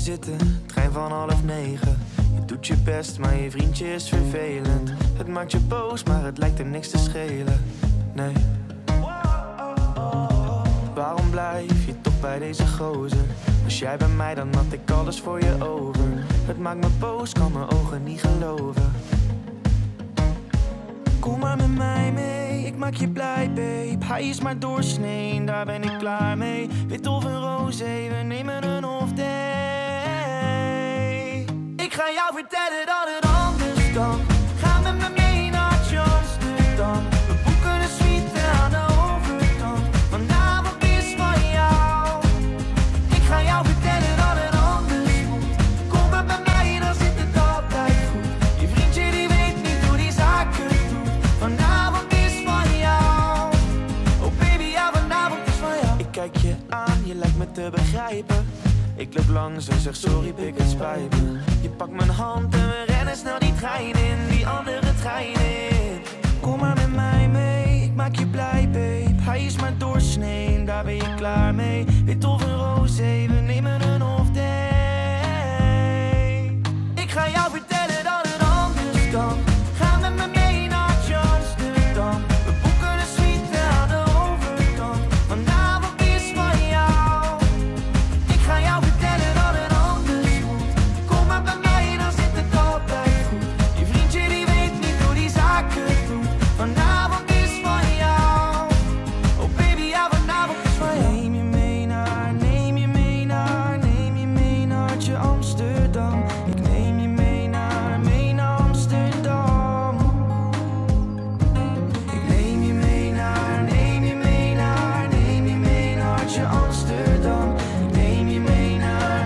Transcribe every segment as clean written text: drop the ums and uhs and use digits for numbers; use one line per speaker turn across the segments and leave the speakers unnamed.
zitten, trein van 8:30. Je doet je best, maar je vriendje is vervelend. Het maakt je boos, maar het lijkt hem niks te schelen. Nee. Waarom blijf je toch bij deze gozer? Was jij bij mij, dan had ik alles voor je over. Het maakt me boos, kan mijn ogen niet geloven. Kom maar met mij mee, ik maak je blij, babe. Hij is maar doorsnee, daar ben ik klaar mee. Wit of een roze, we nemen een off day. Ik ga jou vertellen dat het anders kan. Ga met me mee naar Amsterdam. We boeken een suite aan de overkant. Vanavond is van jou. Ik ga jou vertellen dat het anders moet. Kom maar bij mij, dan zit het altijd goed. Je vriendje die weet niet hoe die zaken doet. Vanavond is van jou. Oh baby, ja, vanavond is van jou. Ik kijk je aan, je lijkt me te begrijpen. Ik loop langs en zeg sorry, pik, het spijt me. Je pakt mijn hand en we rennen snel die trein in. Die andere trein in. Kom maar met mij mee, ik maak je blij, babe. Hij is maar doorsnee, daar ben je klaar mee. Wit of een roze, we nemen een off day. Ik ga jou vertellen dat het anders kan. Ga met me mee naar Amsterdam. We boeken een suite aan de overkant. Vanavond is van jou. Ik ga jou vertellen dat het anders moet. Kom maar bij mij, dan zit het altijd goed. Je vriendje die weet niet hoe die zaken doet. Vanavond is van jou. Oh baby, ja, vanavond is van jou. Neem je mee naar, neem je mee naar, neem je mee naar Amsterdam. Ik neem je mee naar Amsterdam. Ik neem je mee naar, neem je mee naar, neem je mee naar Amsterdam. Ik neem je mee naar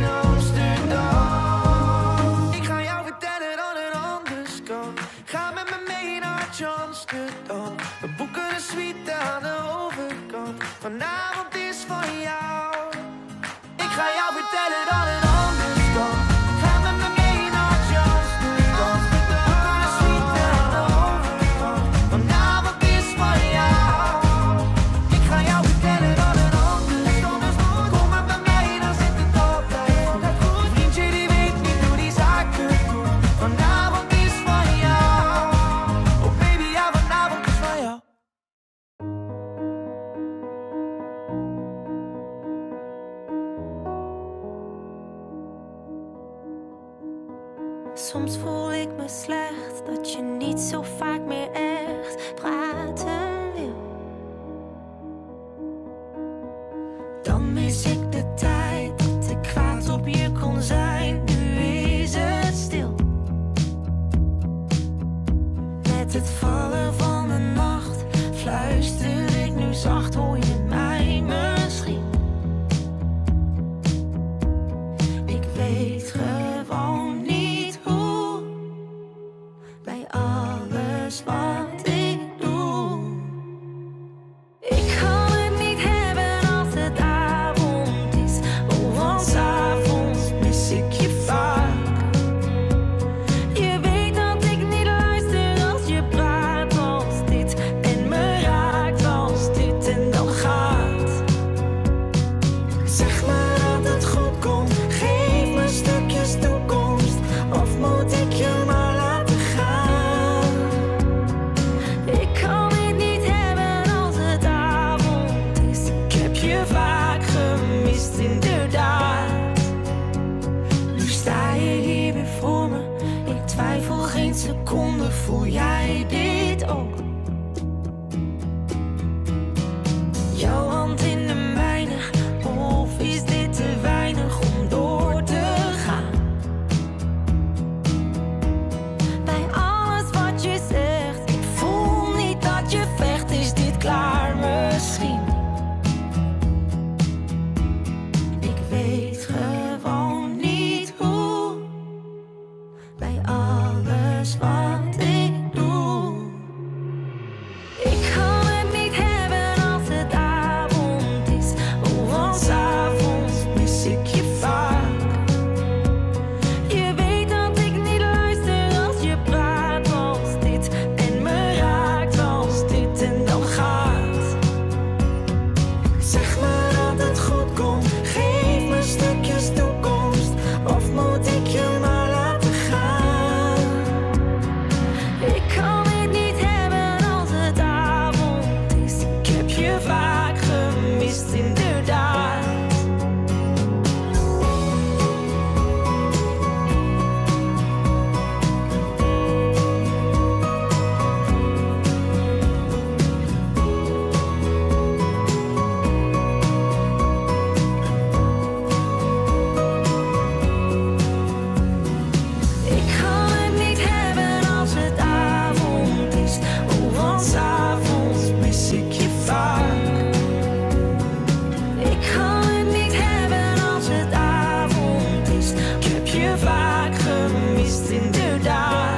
Amsterdam. Ik ga jou vertellen dat het anders kan. Ga met me mee naar Amsterdam. We boeken een suite aan de overkant. Vanavond is van jou. Ik ga jou vertellen dat het anders kan. Ga met me mee naar Amsterdam. We boeken een suite aan de overkant. Vanavond is van jou. Ik ga jou vertellen dat het anders kan. Kom maar bij mij, dan zit het altijd goed. Je vriendje die weet niet hoe die zaken doet. Vanavond is van jou. Oh baby, ja, vanavond is van jou.
Soms voel ik me slecht dat je niet zo vaak meer echt praten wil. Dan mis ik de tijd dat ik kwaad op je kon zijn. Nu is het stil. Met het vallen van de nacht fluister ik nu zacht, hoor je mij misschien? Ik weet gewoon niet hoe. Bij alles wat ik doe. Ik kan het niet hebben als het avond is. Oh, want 's avonds mis ik je vaak. Je weet dat ik niet luister als je praat als dit. En me raakt als dit en dan gaat. Zeg maar dat het goed komt. Geef me stukjes toekomst. Of moet ik je maar laten gaan? Ik kan het niet hebben als het avond is. Ik heb je vaak gemist, inderdaad. Nu sta je hier weer voor me. Ik twijfel geen seconde, voel jij dit ook? Jouw hand in de mijne, of is dit te weinig om door te gaan? Bij alles wat je zegt, ik voel niet dat je vecht. Is dit klaar misschien? Ik weet gewoon niet hoe. Bij alles wat ik doe. gemist inderdaad.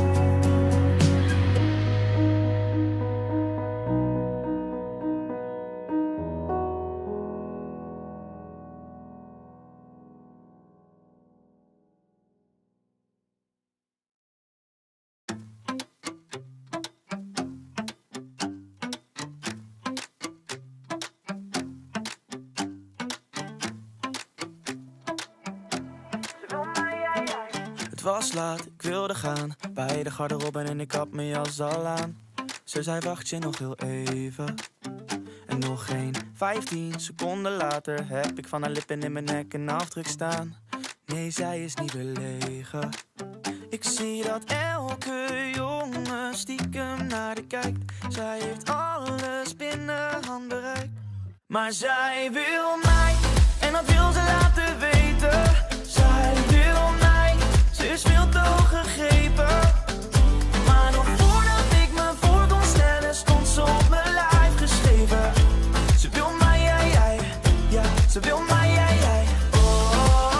Het was laat, ik wilde gaan bij de garderobe en ik had mijn jas al aan. Ze zei wacht je nog heel even. En nog geen 15 seconden later heb ik van haar lippen in mijn nek een afdruk staan. Nee, zij is niet belegen. Ik zie dat elke jongen stiekem naar de kijkt. Zij heeft alles binnen handbereik. Maar zij wil mij en dat wil ze laten weten. Zij wil mij, ze is veel te hoog gegrepen. Maar nog voordat ik me voor kon stellen, stond ze op mijn lijf geschreven. Ze wil mij, jij, ja, ze wil mij, jij. Oh,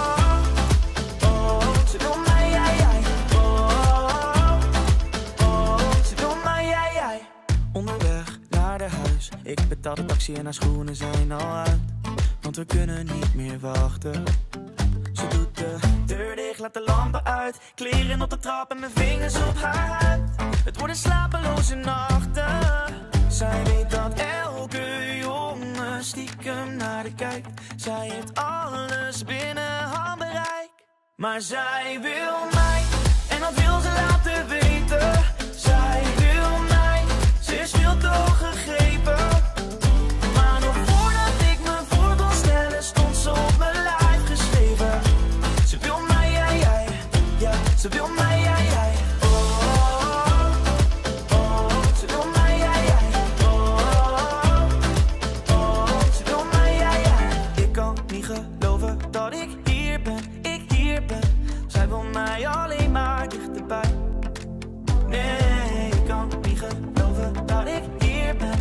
oh, oh, ze wil mij, jij. Oh, oh, ze wil mij, jij. Onderweg naar de huis, ik betaal de taxi en haar schoenen zijn al uit. Want we kunnen niet meer wachten. Ze doet de deur dicht, laat de lampen uit. Kleren op de trap en mijn vingers op haar huid. Het worden slapeloze nachten. Zij weet dat elke jongen stiekem naar de kijkt. Zij heeft alles binnen handbereik. Maar zij wil mij en dat wil ze laten weten. Zij wil mij, ze is veel te hoog gegrepen. Maar nog voordat ik me voor kon stellen, stond ze op mijn lijf geschreven. Ze wil mij, jij, ja, ze wil mij, jij. Oh, oh, ze wil mij, jij. Oh, oh, ze wil mij, jij. Ik kan niet geloven dat ik hier ben, Zij wil mij alleen maar dichterbij. Nee, ik kan niet geloven dat ik hier ben,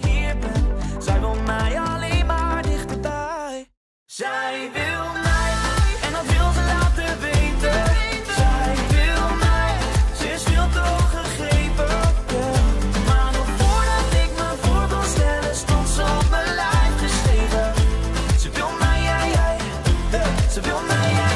Zij wil mij alleen maar dichterbij. Zij wil mij en dat wil ze laten weten. Zij wil mij, ze is veel te hoog gegrepen. Yeah. Maar nog voordat ik me voor kon stellen, stond ze op mijn lijf geschreven. Ze wil mij, jij, ze wil mij, jij.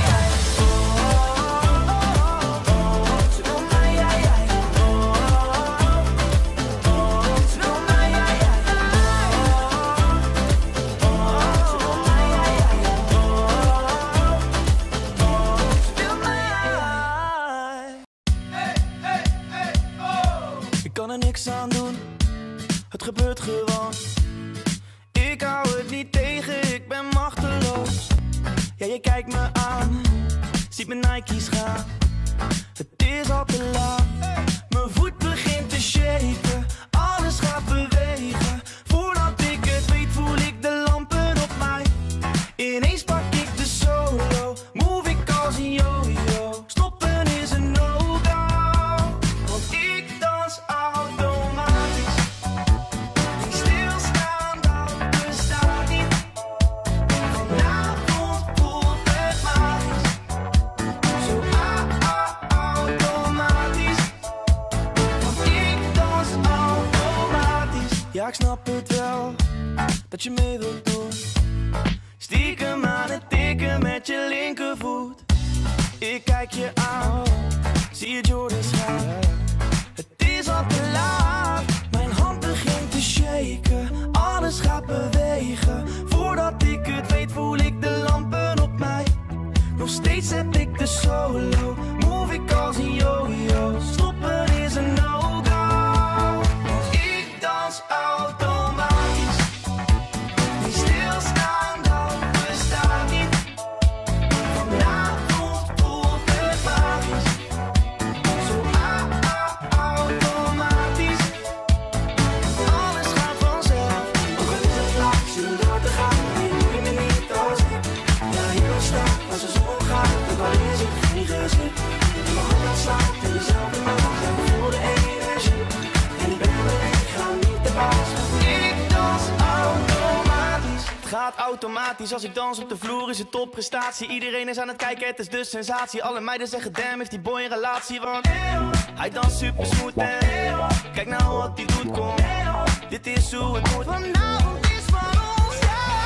Niks aan doen, het gebeurt gewoon. Ik hou het niet tegen, ik ben machteloos. Ja, je kijkt me aan, ziet mijn Nike's gaan. Het is al te laat, mijn voet begint te shaken. Alles gaat bewegen, voordat ik het weet voel ik de lampen op mij. Ineens pak ik de solo, move ik als een yo-yo. Stoppen is een no-go, want ik dans automatisch. Die stilstaan, dat bestaat niet. Vanavond voelt het magisch. Zo automatisch. Want ik dans automatisch. Ja, ik snap het wel, dat je mee wilt doen. Stiekem aan het tikken met je linkervoet. Ik kijk je aan, zie je Jordans gaan. Het is al te laat, mijn hand begint te shaken. Alles gaat bewegen, voordat ik het weet voel ik de lampen op mij. Nog steeds heb ik de solo, move ik als een yo-yo. Stoppen is een no-go, want ik dans automatisch. Niet stilstaan, dat bestaat niet. Vanavond voelt het magisch. Zo automatisch. Alles gaat vanzelf. Ook al is het laat, zullen door te gaan. Nee, doe je me niet als ik. Ja, hier nog sta, als de zon gaat. Ook al is het geen gezicht. automatisch. Als ik dans op de vloer is het topprestatie. Iedereen is aan het kijken, het is de sensatie. Alle meiden zeggen damn, heeft die boy een relatie. Want hij danst super smooth en kijk nou wat hij doet, kom. Dit is hoe het moet. Vanavond is van ons, ja.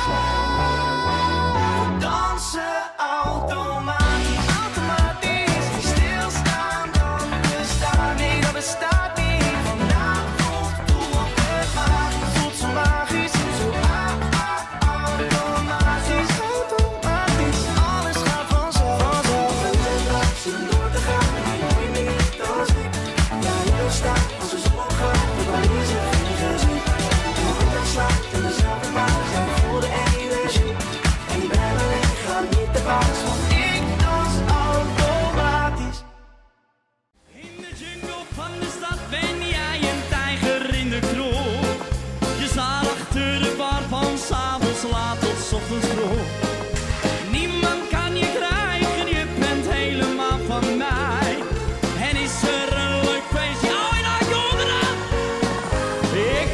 We dansen automatisch, automatisch. Niet stilstaan, dan bestaat. Nee, dat bestaat niet. Vanavond doe ik het maar. Voelt zo magisch, zo automatisch, automatisch. Alles gaat vanzelf, vanzelf. Zin door te gaan, en die nooit meer niet als ik. Ja, je wil staan, als de zon opgaat, dan waar is het geen gezicht. En nog altijd slaat in dezelfde baan, zijn we voor de energie. En je bent alleen, ga niet te baas, want ik dans automatisch.
In de jungle van de stad ben jij een tijger in de kroeg. Je staat achter de bar van 's avonds laat tot 's ochtends vroeg. Niemand kan je krijgen, je bent helemaal van mij. En is er een leuk feestje, hou je nou jongeren? Ik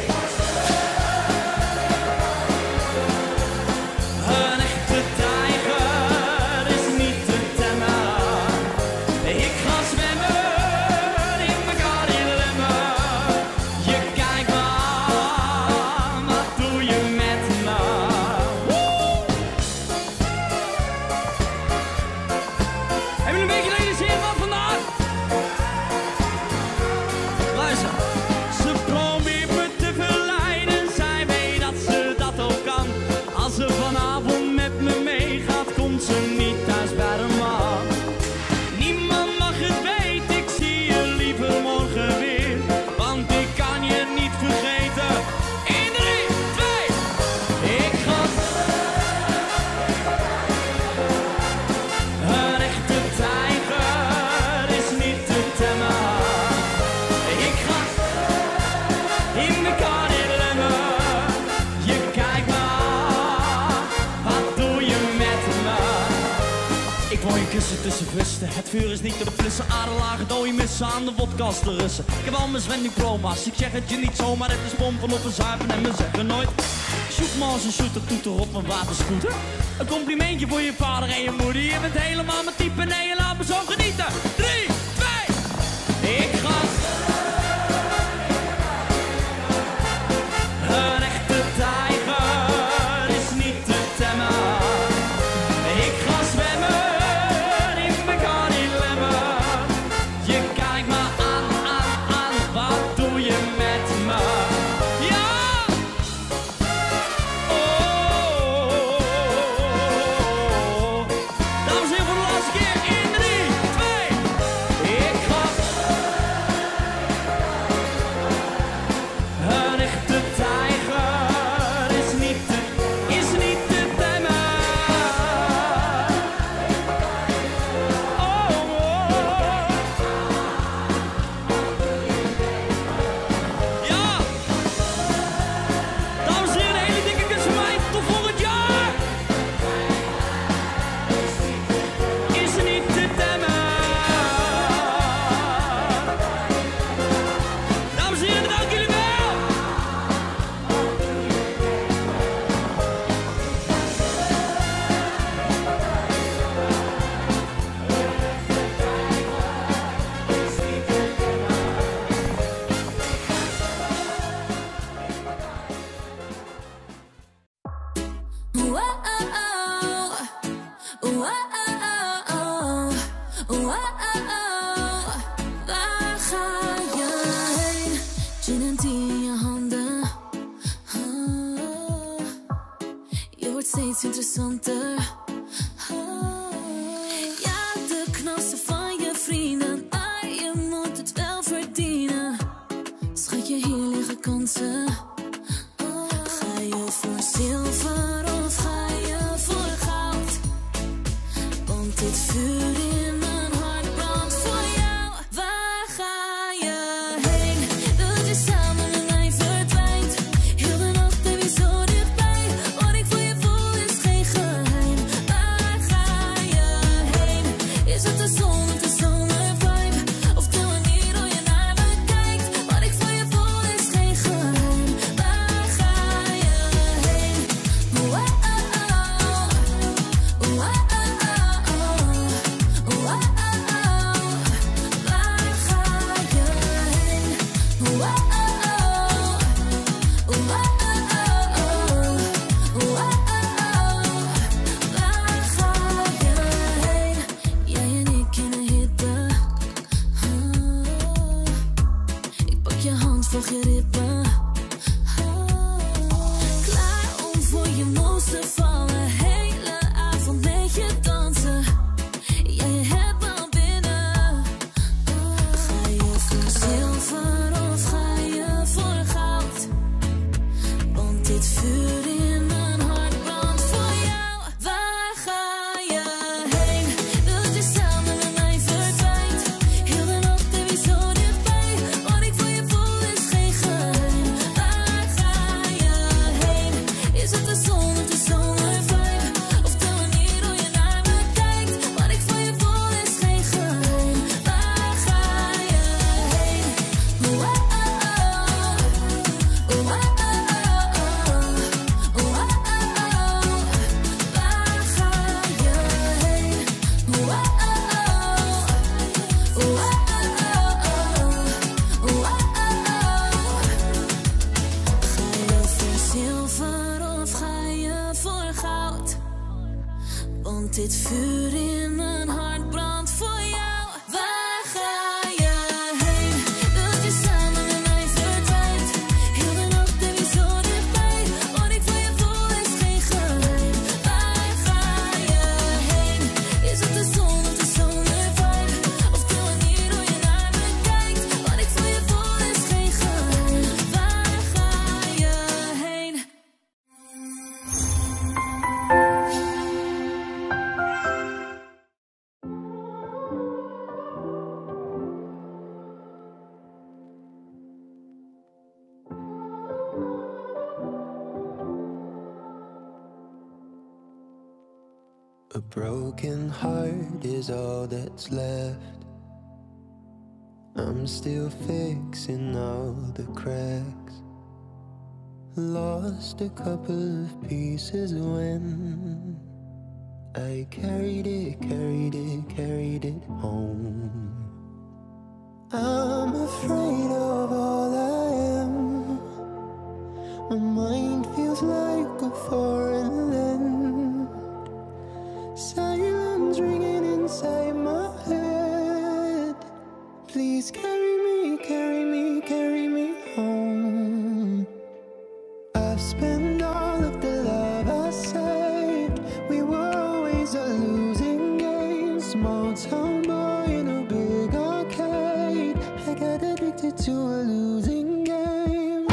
een echte tijger is niet te temmen. Ik ga zwemmen in mijn Cadillac. Je kijkt me aan, wat doe je met me? Hebben jullie een beetje realiseren van vandaag? Luister, ze probeert me te verleiden, zij weet dat ze dat ook kan. Als ze vanavond met me meegaat, komt ze niet thuis bij de man. Niemand mag het weten, ik zie je liever morgen weer. Want ik kan je niet vergeten. In 3, 2, ik ga. Een echte tijger is niet te temmen. Ik ga in de Cadillac. Je kijkt me aan, wat doe je met me? Ik wil je kussen tussen vusten, het vuur is niet te blussen. Aderlagen, dode mussen aan de wodkast te russen. Ik heb al mijn zwemdiploma's, ik zeg het je niet zomaar. Het is pompen op een zuipen en me zeggen nooit. Zoek maar als een shooter-toeter op een waterscooter. Een complimentje voor je vader en je moeder. Je bent helemaal mijn type, nee je laat me zo genieten. 3, 2, ik ga. Een echte tijger is niet te temmen. Ik ga zwemmen in mijn Cadillac. Je kijkt me aan, wat doe je met me? Ja! Oh, dames en heren, voor de laatste keer in 3, 2, ik ga. Een echte tijger is niet te temmen. Oh, ja. Dames en heren, een hele dikke kus voor mij. Tot volgend jaar. Is niet te temmen. Dames en heren, dank jullie wel.
Waar ga je heen? Gin en tea in je handen. Je wordt steeds interessanter. Ja, de knapste van je vrienden, maar je moet het wel verdienen. Schatje, hier liggen kansen. Ga je voor zilver of ga je voor goud? Want dit vuur in mijn hart brandt voor jou. Waar ga je heen? Dat je samen met mij verdwijnt. Heel de nacht ben je zo dichtbij. Wat ik voor je voel is geen geheim. Waar ga je heen? Is het de zon? nog je ritme. Klaar om voor je mond te vallen. Hele avond met je dansen. Ja, je hebt me al binnen. Ga je voor zilver of ga je voor goud? Want dit vuur in mijn hart brandt voor jou. Waar ga je heen? Dat je samen met mij verdwijnt. Heel de nacht heb je zo dichtbij. Wat ik voor je voel is geen geheim. Waar ga je heen? Is het de zon of de zomervibe? Of de manier hoe je naar me kijkt? Wat ik voor je voel is geen geheim. Waar ga je heen? Want dit vuur in mijn hart brandt voor jou. Waar ga je heen? Dat je samen met mij verdwijnt. Heel de nacht heb je zo dichtbij. Wat ik voor je voel is geen geheim. Waar ga je heen? Is het de zon of de zomervibe? Of de manier hoe je naar me kijkt? Wat ik voor je voel is geen geheim. Waar ga je heen?
A broken heart is all that's left. I'm still fixing all the cracks. Lost a couple of pieces when I carried it home. I'm afraid of all I am. My mind feels like a foreign land. Silence ringing inside my head. Please carry me, carry me, carry me home. I've spent all of the love I saved. We were always a losing game. Small town boy in a big arcade. I got addicted to a losing game.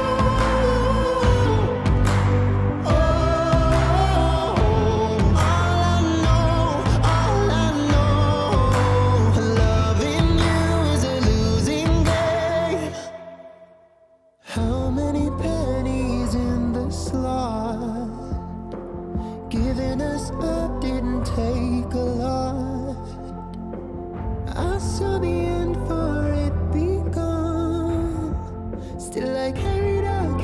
How many pennies in the slot? Giving us up didn't take a lot. I saw the end for it begun. Still I carried on.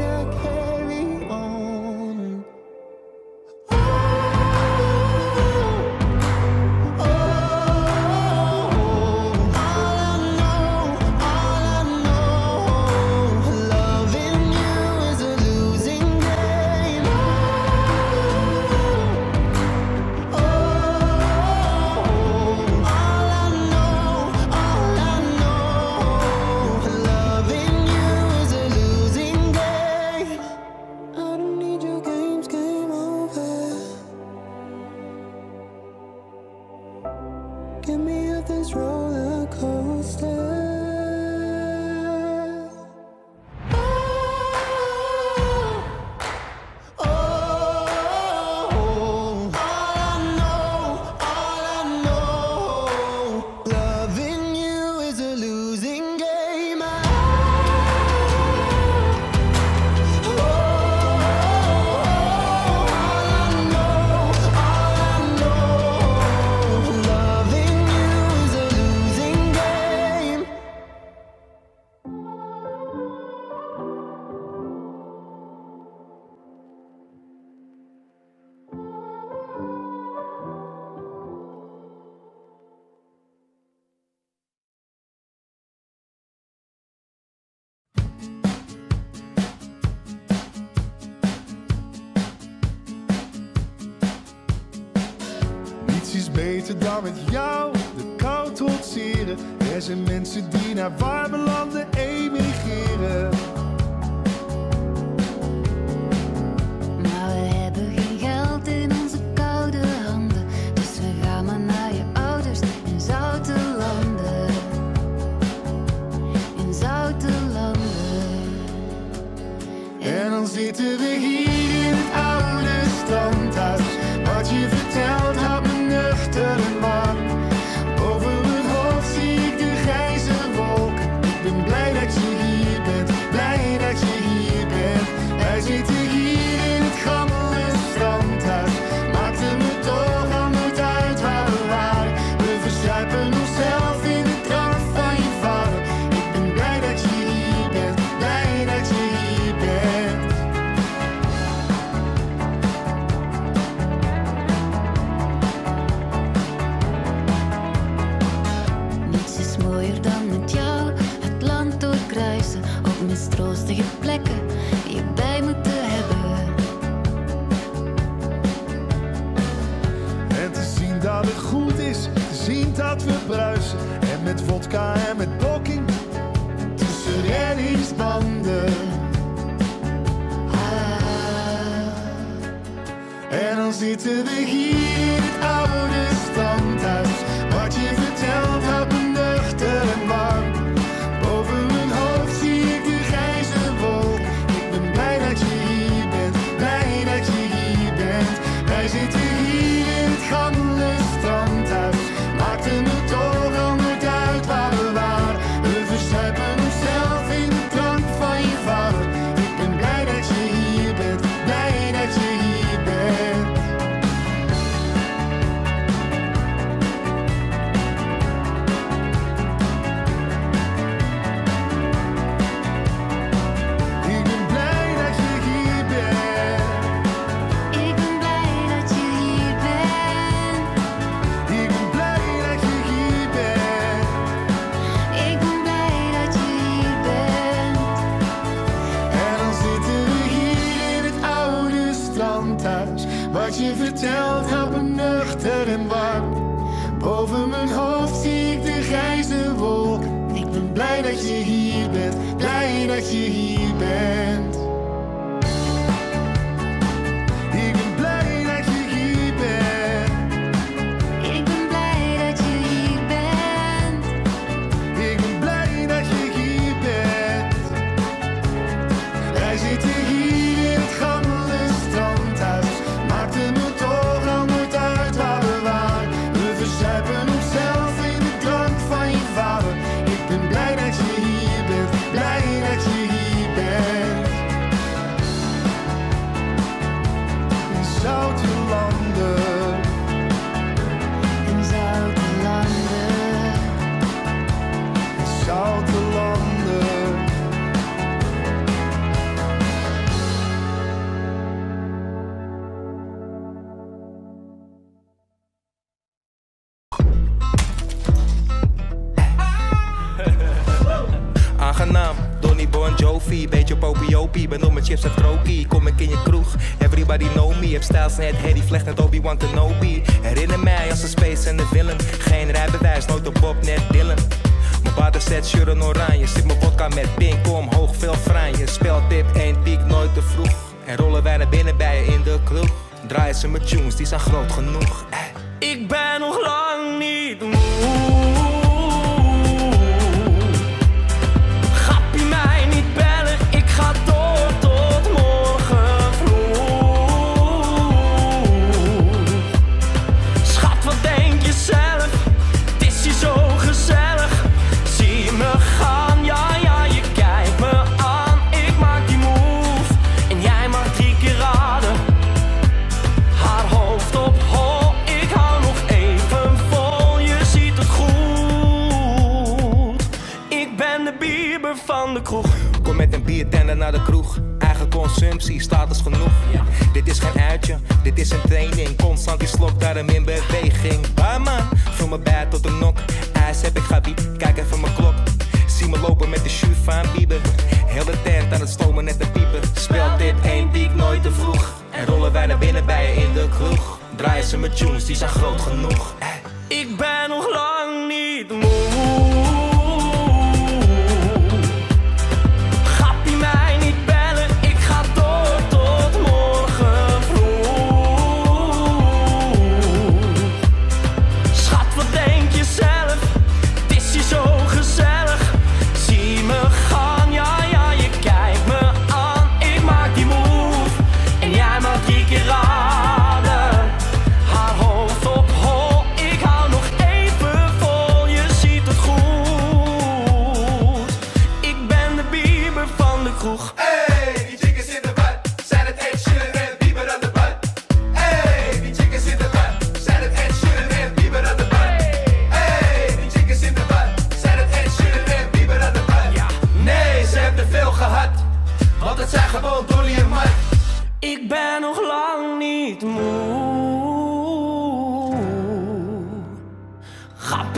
Get me off this roller coaster.
Beter dan met jou de kou trotseren Er zijn mensen die naar warme landen emigreren.
Maar we hebben geen geld in onze koude handen, dus we gaan maar naar je ouders in zoute landen. In zoute landen.
En dan zitten we hier in het oude strandhuis. Wat je vertelt houdt me nuchter en warm. Boven mijn hoofd zie ik de grijze wolken. Ik ben blij dat je hier bent, blij dat je hier bent. Wij zitten hier in het gammele strandhuis. Maakte me toch al nooit uit waar we waren. We verzuipen onszelf in de drank van je vader. Ik ben blij dat je hier bent, blij dat je hier bent.
Niets is mooier dan met jou het land doorkruisen, op mistroostige plekken je bij moeten hebben.
En te zien dat het goed is, te zien dat we bruisen. En met vodka en met blokking tussen reddingsbanden. En dan zitten we hier in het oude strandhuis. Wat je vertelt houdt me nuchter en warm. Boven mijn hoofd zie ik de grijze wolk. Ik ben blij dat je hier bent, blij dat je hier bent. Wij zitten hier in het gammele strandhuis. Maakte me toch al nooit uit waar we waren. We verzuipen onszelf in de drank van je vader. Ik ben blij dat je hier bent, blij dat je hier bent. Ik ben blij dat je hier bent.
Ik ben blij dat je hier bent.
Ik ben blij dat je hier bent.
Ik ben blij dat je hier bent.
En dan zitten we hier in het oude strandhuis. Wat je vertelt houdt me nuchter en warm. Boven mijn hoofd zie ik de grijze wolken. Ik ben blij dat je hier bent, blij dat je hier bent. Ik ben blij dat je hier bent.
Ik ben blij dat je hier bent.
Ik ben blij dat je hier bent. Wij zitten hier in het gammele strandhuis. Maakte me toch al nooit uit waar we waren. We verzuipen onszelf in de drank van je vader. Ik ben blij dat je hier bent, blij dat je hier bent. In zoute landen.
In zoute landen.
Zoute landen.
Aangenaam, Donnie Bon Jovi, beetje popiopie, ben op mijn chips en trokie. Kom ik in je kroeg, everybody know me. Heb stijls net Harry Vlecht, net Obi-Wan Kenobi. Herinner mij als een space en de villain. Geen rijbewijs, nooit op Bob, net Dylan. Mijn vader zet shirt en oranje, zit mijn vodka met pink omhoog, veel franje. Speltip, 1 piek, nooit te vroeg. En rollen wij naar binnen bij je in de kroeg. Draaien ze mijn tunes, die zijn groot genoeg.
Ik ben nog lang niet moe. Gappie mij niet bellen, ik ga door tot morgen vroeg. Schat, wat denk je zelf? Het is hier zo gezellig. Zie me gaan, ja, ja, je kijkt me aan. Ik maak die move en jij mag 3 keer raden. Haar hoofd op hol, ik hou nog even vol, je ziet het goed. Ik ben de Bieber van de kroeg.
Kom met een biertender naar de kroeg. Eigen consumptie, status genoeg. Dit is geen uitje, dit is een training. Constant die slok, daarom in beweging. Bah man, vul me bij tot een nok. IJs heb ik gabiet, kijk even mijn klok. Zie me lopen met de shoe van Bieber. Heel de tent aan het stomen net de pieper. Speelt dit 1 piek, nooit te vroeg. En rollen wij naar binnen bij je in de kroeg. Draaien ze mijn tunes, die zijn groot genoeg.
Ik ben nog lang niet moe.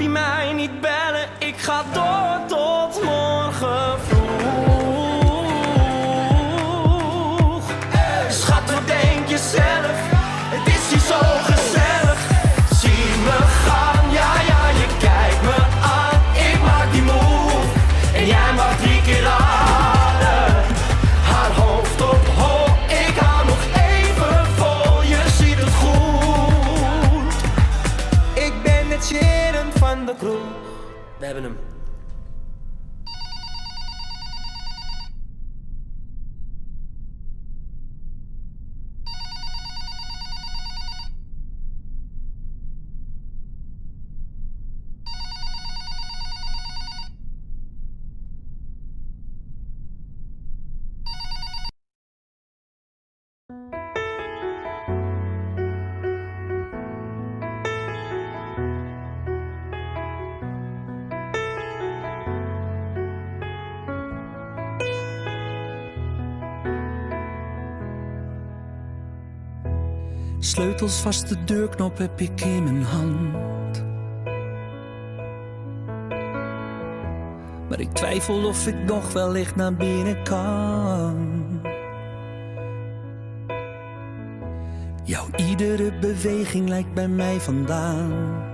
hij mij niet bellen. Ik ga door tot morgen vroeg. Schat, wat denk je zelf? Het is hier zo gezellig. Zie me gaan, ja, je kijkt me aan. Ik maak die move en jij mag 3 keer raden. Haar hoofd op hoog, ik hou nog even vol. Je ziet het goed.
Ik ben het Sharon van de kroeg.
We hebben hem.
Sleutels vast, de deurknop heb ik in mijn hand. Maar ik twijfel of ik nog wellicht naar binnen kan. Jouw iedere beweging lijkt bij mij vandaan.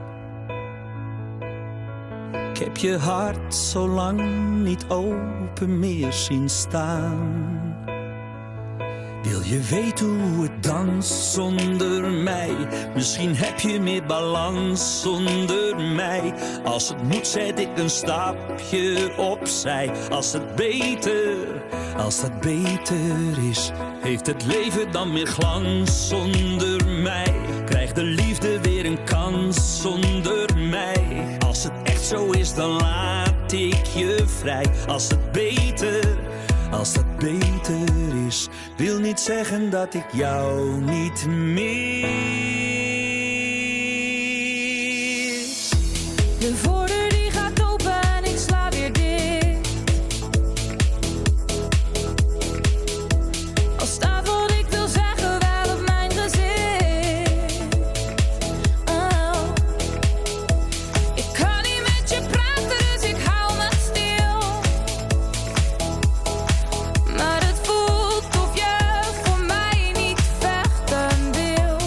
Ik heb je hart zo lang niet open meer zien staan. Wil je weten hoe het danst zonder mij? Misschien heb je meer balans zonder mij. Als het moet zet ik een stapje opzij. Als dat beter is, heeft het leven dan meer glans zonder mij? Krijgt de liefde weer een kans zonder mij? Als het echt zo is, dan laat ik je vrij. Als dat beter is, wil niet zeggen dat ik jou niet mis.
De voordeur die gaat open en ik sla weer dicht. Al staat wat ik wil zeggen wel op mijn gezicht. Oh. Ik kan niet met je praten, dus ik hou me stil. Maar het voelt of je voor mij niet vechten wil.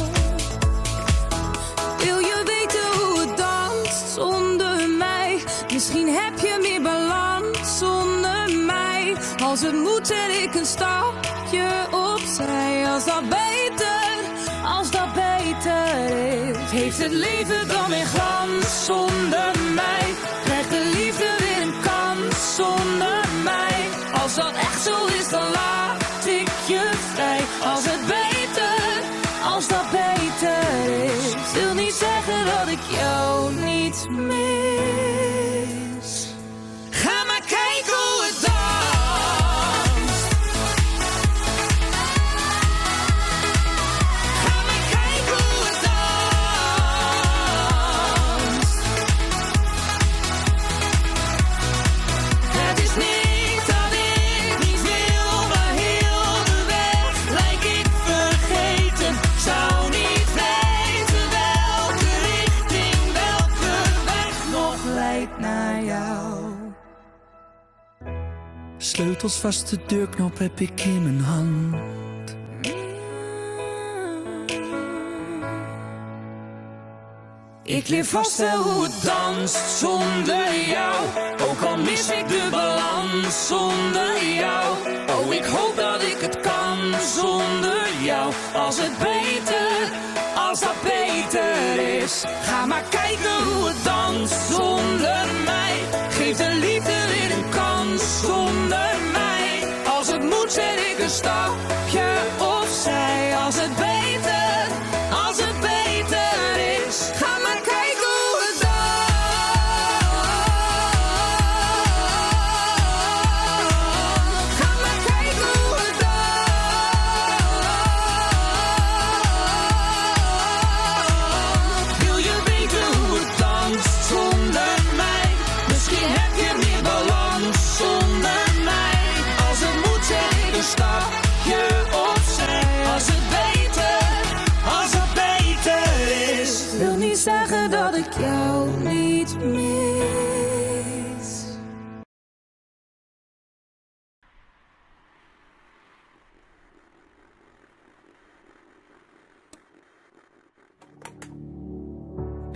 Wil je weten hoe het danst zonder mij? Misschien heb je meer balans zonder mij. Als het moet zet ik een stapje opzij. Als dat beter is, heeft het leven dan weer glans zonder mij? Krijgt de liefde weer een kans zonder mij? Als dat echt zo is, dan laat ik je vrij. Als dat beter is, wil niet zeggen dat ik jou niet mis. Ga maar kijken hoe het danst. Ga maar kijken hoe het danst. Het is niet dat ik niet wil, maar heel de weg lijk ik vergeten. Zou niet weten welke richting, welke weg nog leidt naar jou.
Sleutels vast, de deurknop heb ik in mijn hand.
Ik leer vast wel hoe het danst zonder jou. Ook al mis ik de balans zonder jou. Oh, ik hoop dat ik het kan zonder jou. Als dat beter is. Ga maar kijken hoe het danst zonder mij. Geef de liefde weer een kans zonder mij. Als het moet zet ik een stapje opzij. Als het beter is. Ga maar kijken hoe het danst. Ga maar kijken hoe het danst. Wil je weten hoe het danst zonder mij?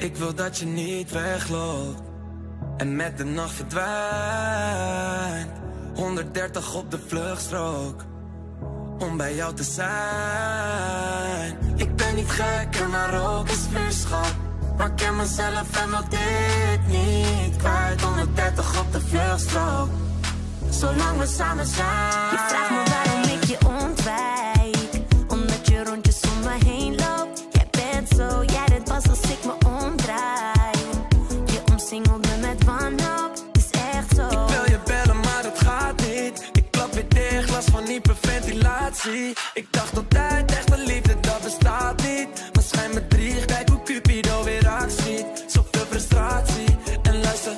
Ik wil dat je niet wegloopt en met de nacht verdwijnt. 130 op de vluchtstrook om bij jou te zijn. Ik ben niet gek en maar ook is vuurschap, maar ik ken mezelf en wil dit niet kwijt. 130 op de vluchtstrook, zolang we samen zijn.
Je vraagt me waarom ik je ontwijk, omdat je rondjes om me heen loopt. Jij bent zo, jij deed pas als ik me omdraai. Je omsingelt me met wanhoop, is echt zo.
Ik wil je bellen maar het gaat niet. Ik klap weer dicht, last van hyperventilatie. Ik dacht altijd echte liefde dat bestaat niet, maar schijn me drie, kijk hoe Cupido weer actie. Zoveel frustratie en luister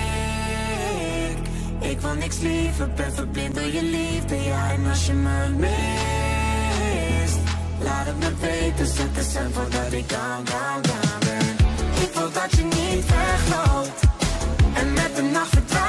ik wil niks liever, ben verblind door je liefde. Ja, en als je me mist, laat het me weten, zet de stem voordat ik down ben. Ik wil dat je niet wegloopt en met de nacht verdwijnt.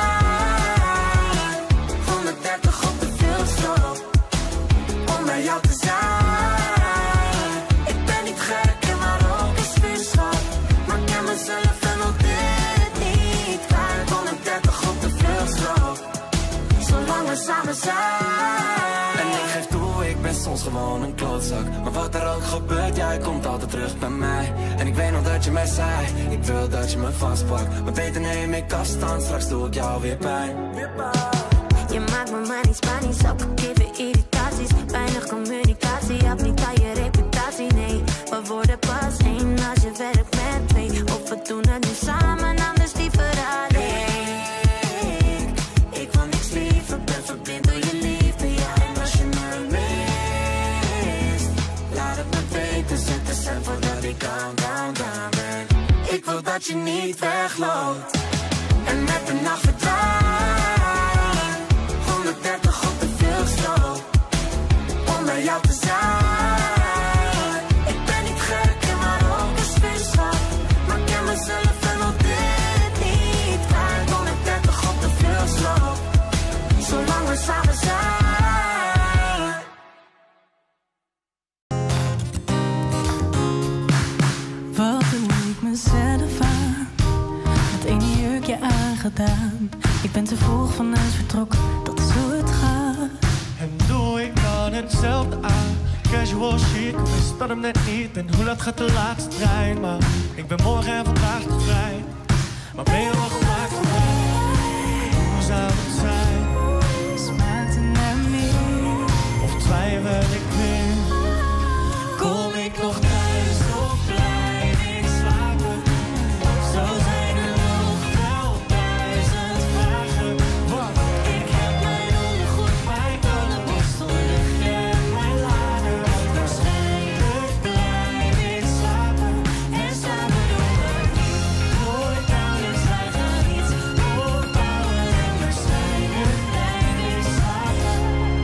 130 op de vluchtstrook om bij jou te zijn. Ik ben niet gek en maar ook is vuurschap, maar ik ken mezelf en wil dit niet kwijt. 130 op de vluchtstrook, zolang we samen zijn. En ik geef toe, ik ben soms gewoon een klootzak, maar wat er ook gebeurt, jij komt altijd terug bij mij. En ik weet nog dat je mij zei, ik wil dat je me vastpakt, maar beter neem ik afstand, straks doe ik jou weer pijn.
Je maakt me maar niet Spanisch, opgegeven irritaties. Weinig communicatie, helpt niet aan je reputatie. Nee, we worden pas één als je werkt met twee. Of we doen het nu samen, anders liever alleen. Ik wil niks liever, ben verblind door je liefde. Ja, en als je me mist, laat het me weten, zet de stem voordat ik down ben. Ik wil dat je niet wegloopt en met de nacht verdwijnt. 130 op de vluchtstrook om bij jou te zijn. Ik ben niet gek en maar ook is vuurschap, maar ik ken mezelf en wil dit niet kwijt. 130 op de vluchtstrook, zolang we samen zijn.
Wat doe ik mezelf aan? Het ene jurkje aangedaan. Ik ben te vroeg van huis vertrokken, dat is hoe het gaat.
En doe ik dan hetzelfde aan? Casual chic, wist dat hem net niet. En hoe laat gaat de laatste trein? Maar ik ben morgen en vandaag nog vrij. Maar ben je wel gemaakt voor mij? Hoe zou het zijn?
Smaakt er naar meer?
Of twijfel ik weer? Kom ik nog thuis of blijf ik slapen? Zo zijn er nog wel 1000 vragen. Want ik heb mijn ondergoed, mijn koude borstel, luchtje en mijn lader. Waarschijnlijk blijf ik slapen en samen doen we nooit anders. Wij gaan iets opbouwen en waarschijnlijk blijf ik slapen.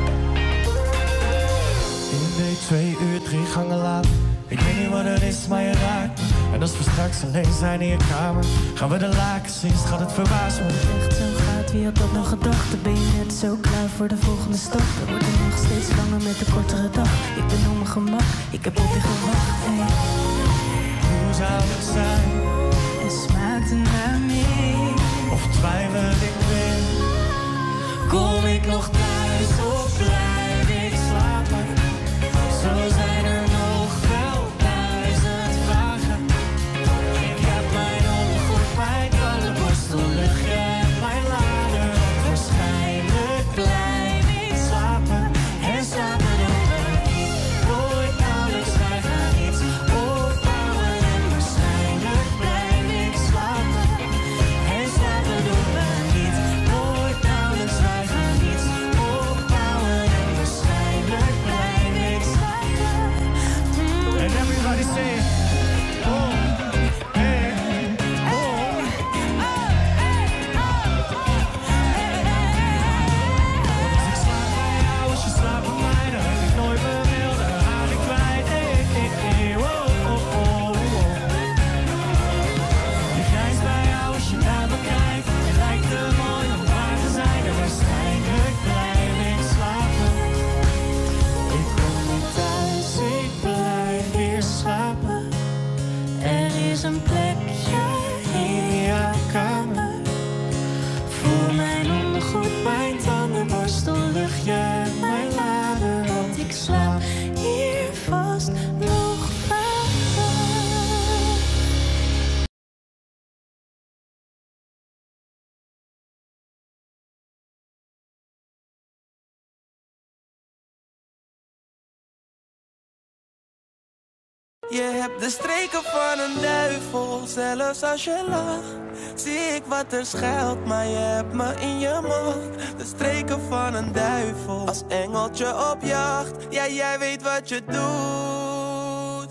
In week 2 uur 3 gangen later. Ik weet niet wat het is, maar je raakt me. En als we straks alleen zijn in je kamer, gaan we de lakens in, gaat het verbazen me.
Echt zo gaat, wie had dat nog gedacht? Dan ben je net zo klaar voor de volgende stap. We worden nog steeds langer met de kortere dag. Ik ben op mijn gemak, ik heb op je gewacht. Hey.
Hoe zou het zijn?
Het smaakt er naar meer.
Of twijfel ik weer? Kom ik nog thuis of blijf ik slapen? Zo zijn er nog wel 1000 vragen. Ik heb mijn ondergoed, mijn koude borstel, luchtje en mijn lader. Waarschijnlijk blijf ik slapen en samen doen we nooit anders. Wij gaan iets opbouwen en waarschijnlijk
Je hebt de streken van een duivel, zelfs als je lacht. Zie ik wat er schuilt, maar je hebt me in je macht. De streken van een duivel, als engeltje op jacht. Ja, jij weet wat je doet.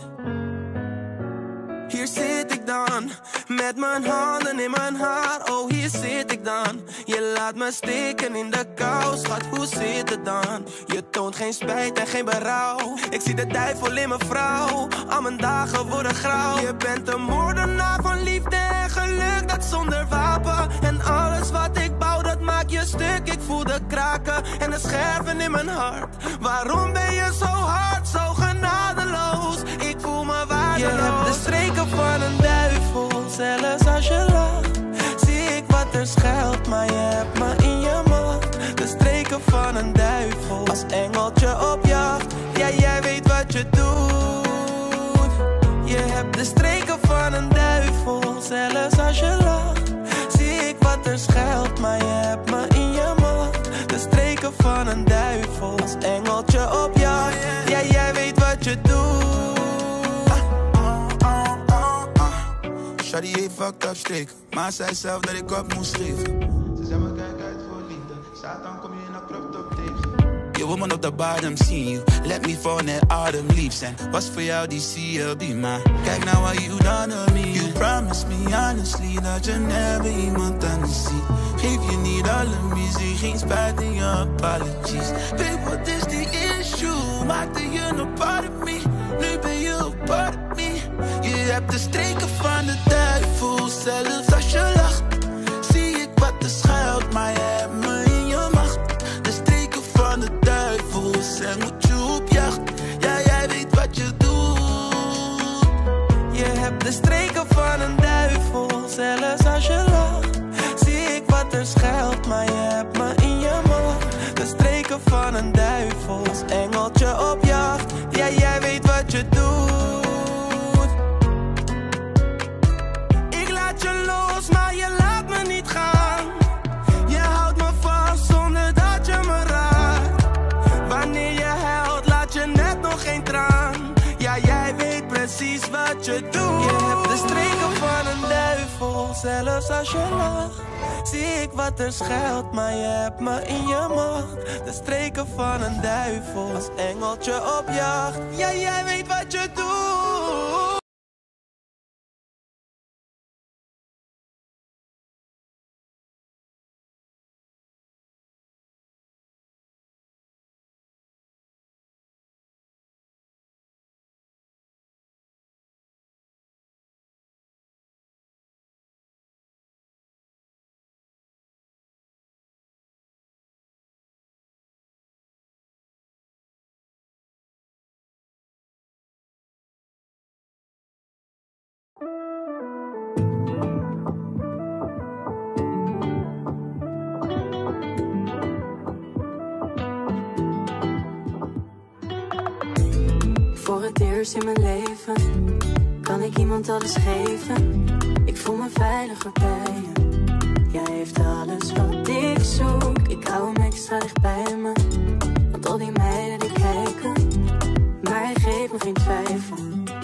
Hier zit ik dan, met mijn handen in mijn haar. Oh, hier zit ik dan. Je laat me steken in de kou, schat, hoe zit het dan? Je toont geen spijt en geen berouw. Ik zie de duivel in mijn vrouw. Al mijn dagen worden grauw. Je bent een moordenaar van liefde en geluk, dat zonder wapen. En alles wat ik bouw, dat maakt je stuk. Ik voel de kraken en de scherven in mijn hart. Waarom ben je zo hard, zo genadeloos? Ik voel me waardeloos. Je hebt de streken van een duivel, zelfs als je lacht. Zie ik wat er schuilt, maar je hebt me in je macht. De streken van een duivel, als engeltje op jacht. Ja, jij weet wat je doet. Je hebt de streken van een duivel, zelfs als je lacht. Zie ik wat er schuilt, maar je hebt me in je macht. De streken van een duivel, als engeltje op jacht. Ja, jij weet wat je doet.
Shawty heeft fucked up streken, maar zei zelf dat ik op moest geven. Ze zei me kijk uit voor liefde, Satan kom je in een crop top tegen. You woman op the bottom, see you. Let me fall net autumn leaves. En was voor jou die CLB, maar kijk nou what you done to me. You promised me honestly dat je never iemand anders ziet. Geef je niet alle muziek, geen spijt in je apologies. Babe, wat is the issue? Maakte je een part of me? Nu ben je een part of me. Je hebt de streken van de duivel, zelfs als je lacht. Zie ik wat er schuilt, maar je hebt me in je macht. De streken van de duivel, en moet je op jacht. Ja, jij weet wat je doet.
Je hebt de streken van een duivel, zelfs als je lacht. Zie ik wat er schuilt, maar je hebt me in je macht. De streken van een duivel, als engeltje op jacht. Ja, jij weet wat je doet. Ik laat je los, maar je laat me niet gaan. Je houdt me vast zonder dat je me raakt. Wanneer je huilt, laat je net nog geen traan. Ja, jij weet precies wat je doet. Je hebt de streken van een duivel, zelfs als je lacht. Zie ik wat er schuilt, maar je hebt me in je macht. De streken van een duivel, als engeltje op jacht. Ja, jij weet wat je doet.
Voor het eerst in mijn leven kan ik iemand alles geven. Ik voel me veiliger bij je. Jij heeft alles wat ik zoek. Ik hou hem extra dicht bij me. Want al die meiden die kijken, maar hij geeft me geen twijfel.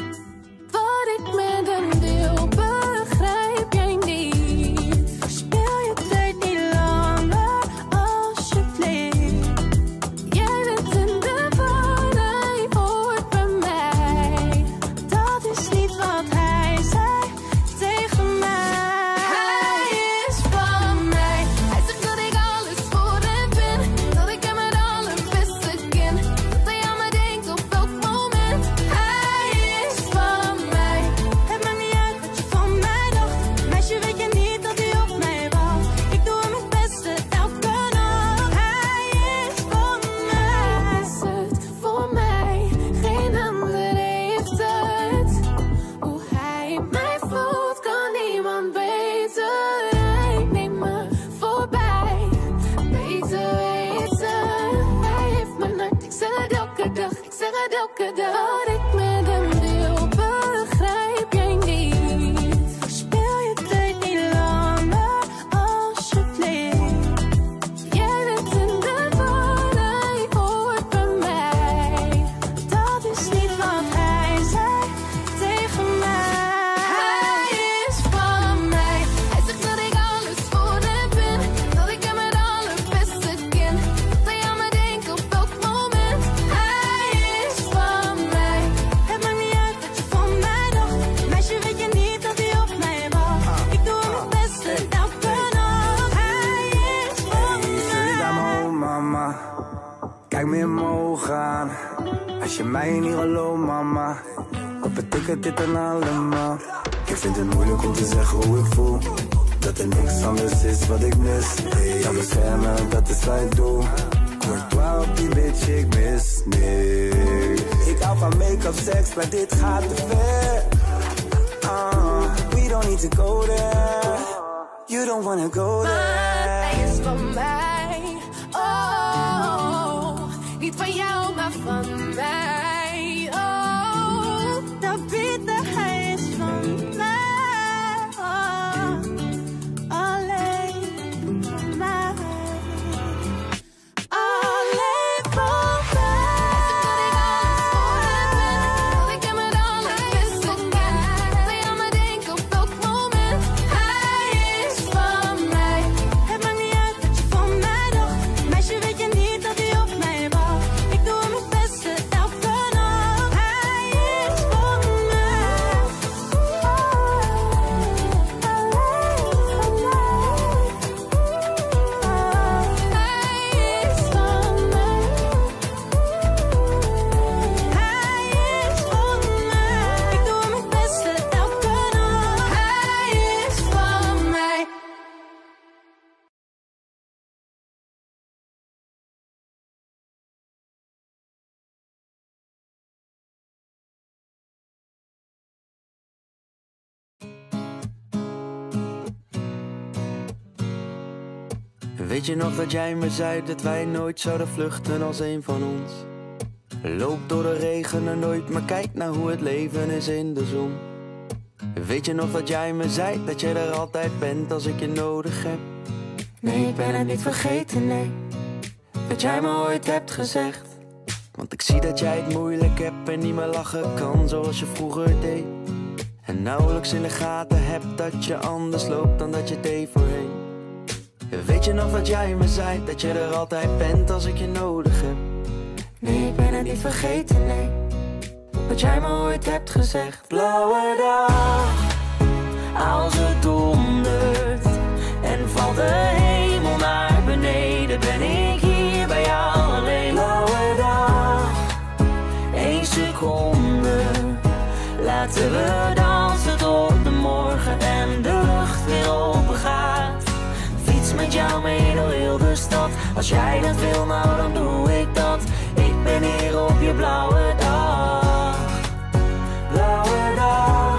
Wat ik met hem deel, begrijp jij niet. Verspil je tijd niet langer, alsjeblieft. Jij bent in de war, hij hoort bij mij. Dat is niet wat hij zei tegen mij. Hij is van mij. Hij zegt dat ik alles voor hem ben. Dat ik hem het allerbeste ken. Dat hij aan me denkt op elk moment. Hij is van mij. Het maakt niet uit wat je van mij dacht. Meisje, weet je niet dat hij op mij wacht. Ik doe hem het beste elke nacht. Hij is van mij. Is het voor mij? Geen ander heeft het. Hoe hij mij voelt kan niemand beter. Hij neemt me voorbij. Beter weten. Hij heeft mijn hart. Ik zeg het elke dag. Ik zeg het elke dag. Wat ik met hem deel, begrijp jij niet. Verspil je tijd niet langer, alsjeblieft. Jij bent in de war, hij hoort bij mij. Dat is niet wat hij zei
Kijk me in mijn ogen aan. Als je mij niet gelooft, mama, wat betekent dit dan allemaal? Ik vind het moeilijk om te zeggen hoe ik voel. Dat er niks anders is wat ik mis. Hey, aan beschermen, dat is wat ik doe. Courtois op die bitch, ik mis niks. Ik hou van make-up, seks, maar dit gaat te ver. We don't need to go there. You don't wanna go there.
Maar hij is van mij. Oh, niet van jou, maar van mij. Oh, dat bieden, hij is van mij. Oh, alleen van mij. Alleen van mij. Dat ik hem het allerbeste ken. Dat je aan me denkt op elk moment. Hij is van mij. Het maakt niet uit wat je van mij dacht. Meisje, weet je niet dat hij op mij wacht. Ik doe mijn beste elke nacht. Hij is van mij. Alleen van mij. Hij is van mij. Hij is van mij. Ik doe mijn beste elke nacht. Hij is van mij.
Weet je nog dat jij me zei dat wij nooit zouden vluchten als een van ons? Loop door de regen en nooit, maar kijk naar hoe het leven is in de zon. Weet je nog dat jij me zei dat jij er altijd bent als ik je nodig heb?
Nee, ik ben het niet vergeten, nee.
Wat jij me ooit hebt gezegd. Want ik zie dat jij het moeilijk hebt en niet meer lachen kan zoals je vroeger deed. En nauwelijks in de gaten hebt dat je anders loopt dan dat je deed voorheen. Weet je nog dat jij me zei dat je er altijd bent als ik je nodig heb?
Nee, ik ben het niet vergeten, nee.
Wat jij me ooit hebt gezegd. Blauwe dag, als het dondert en valt de hemel naar beneden, ben ik hier bij jou alleen. Blauwe dag, 1 seconde, laten we dansen tot de morgen en de lucht weer open gaat. Fiets met jou mee door heel de stad. Als jij dat wil, nou dan doe ik dat. Ik ben hier op je blauwe dag. Blauwe dag,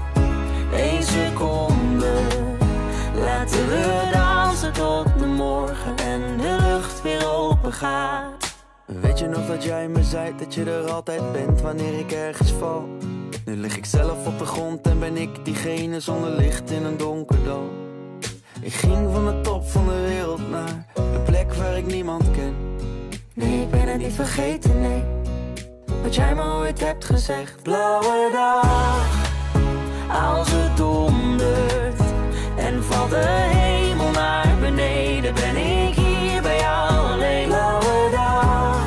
1 seconde, laten we dansen tot de morgen en de lucht weer open gaat. Weet je nog dat jij me zei dat je er altijd bent wanneer ik ergens val? Nu lig ik zelf op de grond en ben ik diegene zonder licht in een donker dal. Ik ging van de top van de wereld naar een plek waar ik niemand ken.
Nee, ik ben het niet vergeten, nee.
Wat jij me ooit hebt gezegd. Blauwe dag, als het dondert en valt de hemel naar beneden, ben ik hier bij jou alleen. Blauwe dag,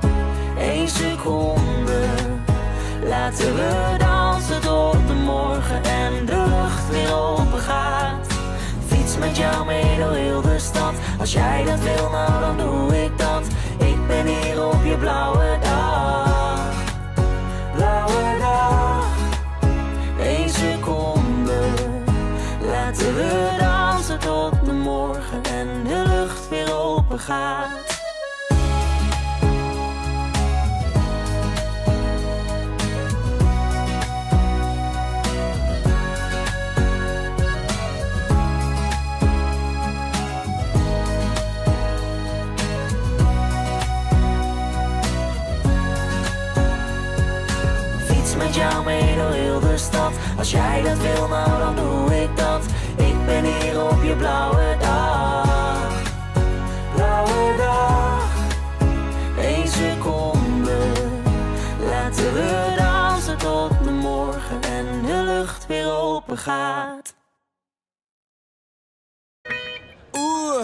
1 seconde, laten we dansen tot de morgen en de lucht weer open gaat. Fiets met jou mee door heel de stad. Als jij dat wil, nou dan doe ik dat. Ik ben hier op je blauwe dag. Blauwe dag, 1 seconde, laten we dansen tot de morgen en de lucht weer open gaat. Met jou mee door heel de stad. Als jij dat wil, nou dan doe ik dat. Ik ben hier op je blauwe dag. Blauwe dag, 1 seconde, laten we dansen tot de morgen en de lucht weer open gaat.
Oeh,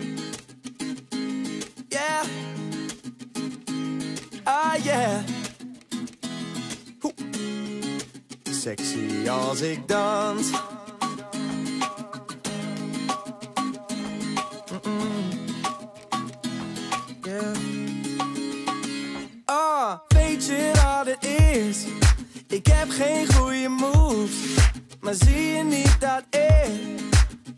yeah, ah yeah. Sexy als ik dans. Yeah.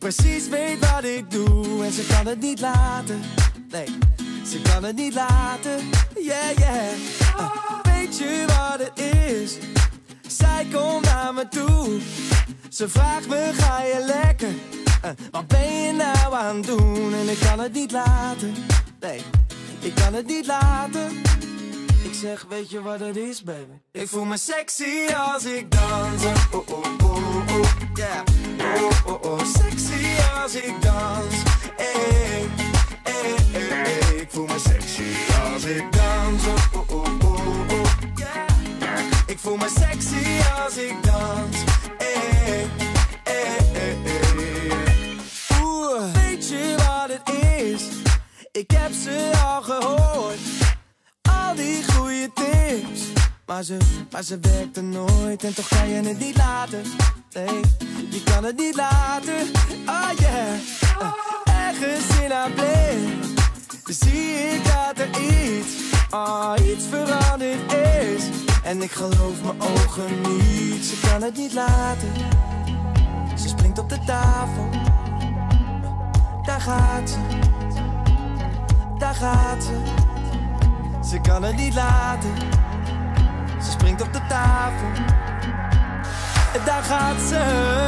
precies weet wat ik doe en ze kan het niet laten. Nee, ze kan het niet laten. Yeah, yeah. Weet je wat het is? Zij komt naar me toe. Ze vraagt me, ga je lekker? Wat ben je nou aan het doen? En ik kan het niet laten. Nee, ik kan het niet laten. Ik zeg, weet je wat het is, baby? Ik voel me sexy als ik dans. Oh, oh, oh, oh, yeah. Oh, oh, oh, sexy als ik dans. Hey, hey, hey, hey. Ik voel me sexy als ik dans. Oh, oh, oh, oh, yeah. Ik voel me sexy als ik dans. Hey, hey, hey, hey. Oeh, weet je wat het is? Ik heb ze al gehoord. Al die goede tips. Maar ze werkte nooit en toch kan je het niet laten. Nee, je kan het niet laten. Oh yeah. Ergens in haar blik zie ik dat er iets veranderd is. En ik geloof mijn ogen niet. Ze kan het niet laten. Ze springt op de tafel. Daar gaat ze. Daar gaat ze. Ze kan het niet laten. Ze springt op de tafel. Daar gaat ze.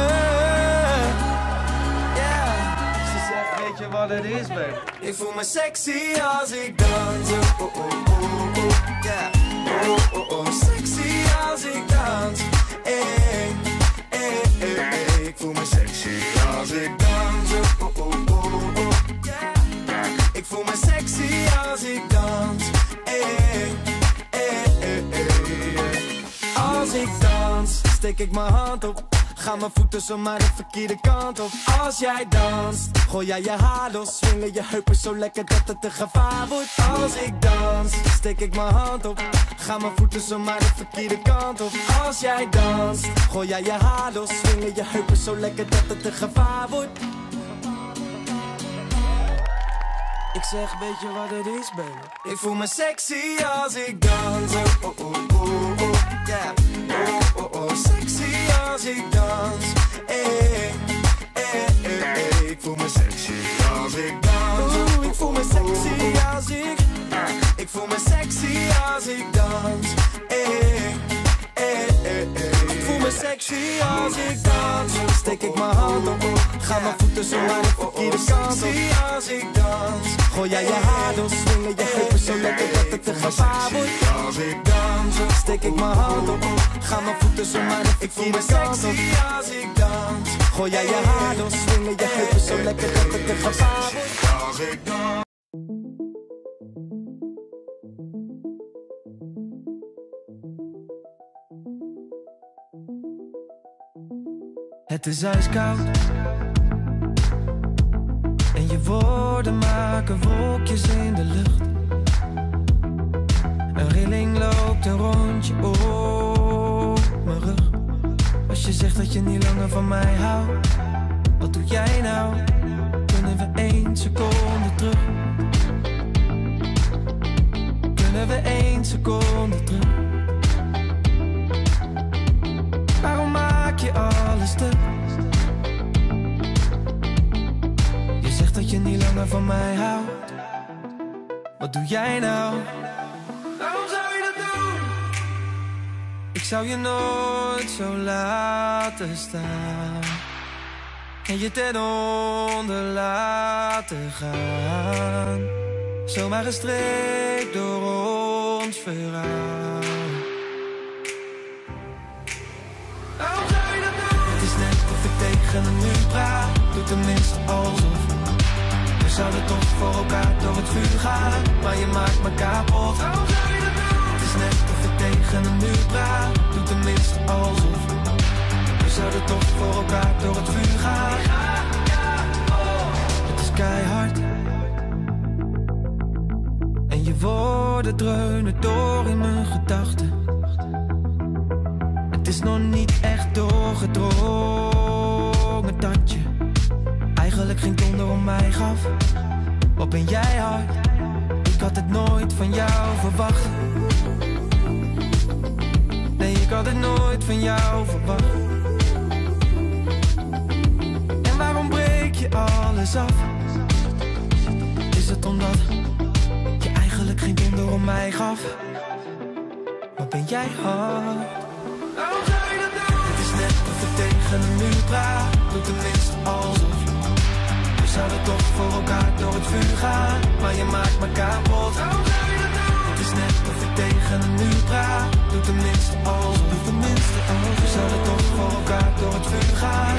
Yeah. Ze zegt, weet je wat het is, baby? Ik voel me sexy als ik dans. Oh, oh, oh, oh, yeah. Oh, oh, oh, sexy als ik dans. Hey, hey, hey, hey. Ik voel me sexy als ik dans. Oh, oh, oh, oh, yeah. Ik voel me sexy als ik dans. Hey, hey, hey, hey. Als ik dans, steek ik mijn hand op. Ga mijn voeten zomaar de verkeerde kant op. Als jij danst, gooi jij je haar los. Swingen je heupen zo lekker dat het een gevaar wordt. Als ik dans, steek ik mijn hand op. Ga mijn voeten zomaar de verkeerde kant op. Als jij danst, gooi jij je haar los. Swingen je heupen zo lekker dat het een gevaar wordt. Ik zeg, weet je wat het is, baby? Ik voel me sexy als ik dans. Oh, oh, oh, oh, yeah. Oh, oh, oh, sexy als ik dans. Hey, hey, hey, hey. Ik voel me sexy als ik dans. Oeh, ik voel me sexy als ik. Ik voel me sexy als ik dans. Hey, hey, hey, hey. Ik voel me sexy als ik dans. Steek ik mijn hand op. Ga mijn voeten zo naar de verkeerde kant op. Als ik dans. Gooi jij je haar door, swingen je heupen zo lekker dat het een gevaar wordt. Als ik dans, steek ik mijn hand op. Ga mijn voeten zo naar de verkeerde kant op. Als ik dans. Gooi jij je haar door, swingen je heupen zo lekker dat het een gevaar wordt. Als ik dans. Het is ijskoud en je woorden maken wolkjes in de lucht. Een rilling loopt een rondje op mijn rug. Als je zegt dat je niet langer van mij houdt, wat doe jij nou? Kunnen we 1 seconde terug? Kunnen we 1 seconde terug? Waarom maak je alles stuk? Je zegt dat je niet langer van mij houdt. Wat doe jij nou? Waarom zou je dat doen? Ik zou je nooit zo laten staan en je ten onder laten gaan. Zomaar gestreept door ons verhaal. Waarom zou je dat doen? Het is net of ik tegen een muur praat. Doe tenminste alsof. We zouden toch voor elkaar door het vuur gaan, maar je maakt me kapot. Waarom zou je dat doen? Het is net of ik tegen een muur praat. Doe tenminste alsof. We zouden toch voor elkaar door het vuur gaan. Het is keihard en je woorden dreunen door in mijn gedachten. Het is nog niet echt doorgedrongen dat je eigenlijk geen donder om mij gaf. Wat ben jij hard? Ik had het nooit van jou verwacht. Nee, ik had het nooit van jou verwacht. En waarom breek alles af? Is het omdat je eigenlijk geen donder om mij gaf? Wat ben jij hard? Waarom zou je dat doen? Het is net of ik tegen een muur praat. Doe tenminste alsof. We zouden toch voor elkaar door het vuur gaan. Maar je maakt me kapot. Waarom zou je dat doen? Het is net of ik tegen een muur praat. Doe tenminste alsof. Doe tenminste alsof. We zouden toch voor elkaar door het vuur gaan.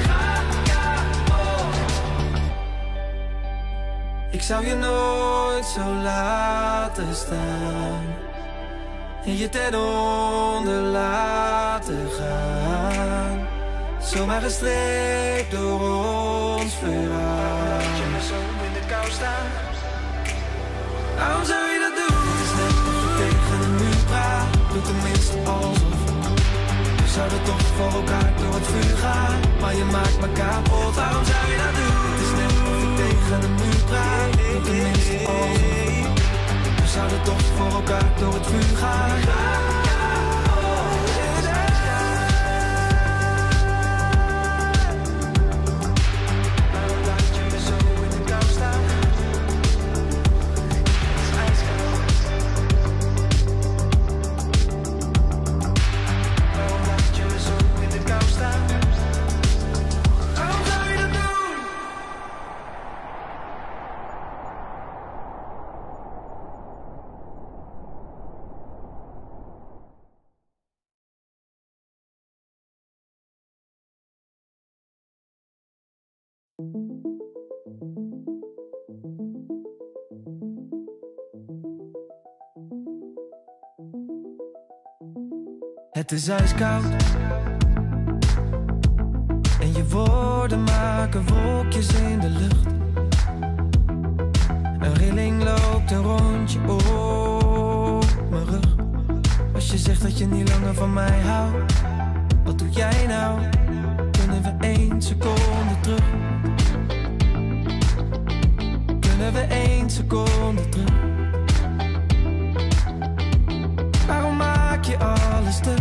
Ik zou je nooit zo laten staan en je ten onder laten gaan. Zomaar gestreept door ons verhaal. Laat je me zo in de kou staan. Waarom zou je dat doen? Het is net of je tegen een muur praat. Doe tenminste alsof. We zouden toch voor elkaar door het vuur gaan. Maar je maakt me kapot. Waarom zou je dat doen? Het is net of ik tegen een muur praat. Doe tenminste alsof. We zouden toch voor elkaar door het vuur gaan. Waarom laat je me zo in de kou staan? Het is ijskoud. Waarom laat je me zo in de kou staan? Waarom zou je dat doen? Het is ijskoud en je woorden maken wolkjes in de lucht. Een rilling loopt een rondje op mijn rug. Als je zegt dat je niet langer van mij houdt, wat doe jij nou? Kunnen we 1 seconde terug? Kunnen we 1 seconde terug? Waarom maak je alles stuk?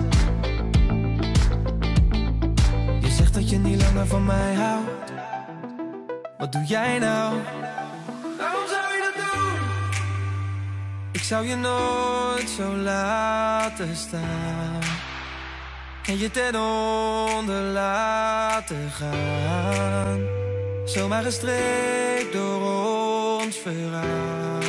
Je zegt dat je niet langer van mij houdt. Wat doe jij nou? Waarom zou je dat doen? Ik zou je nooit zo laten staan en je ten onder laten gaan. Zomaar gestreept door ons verhaal.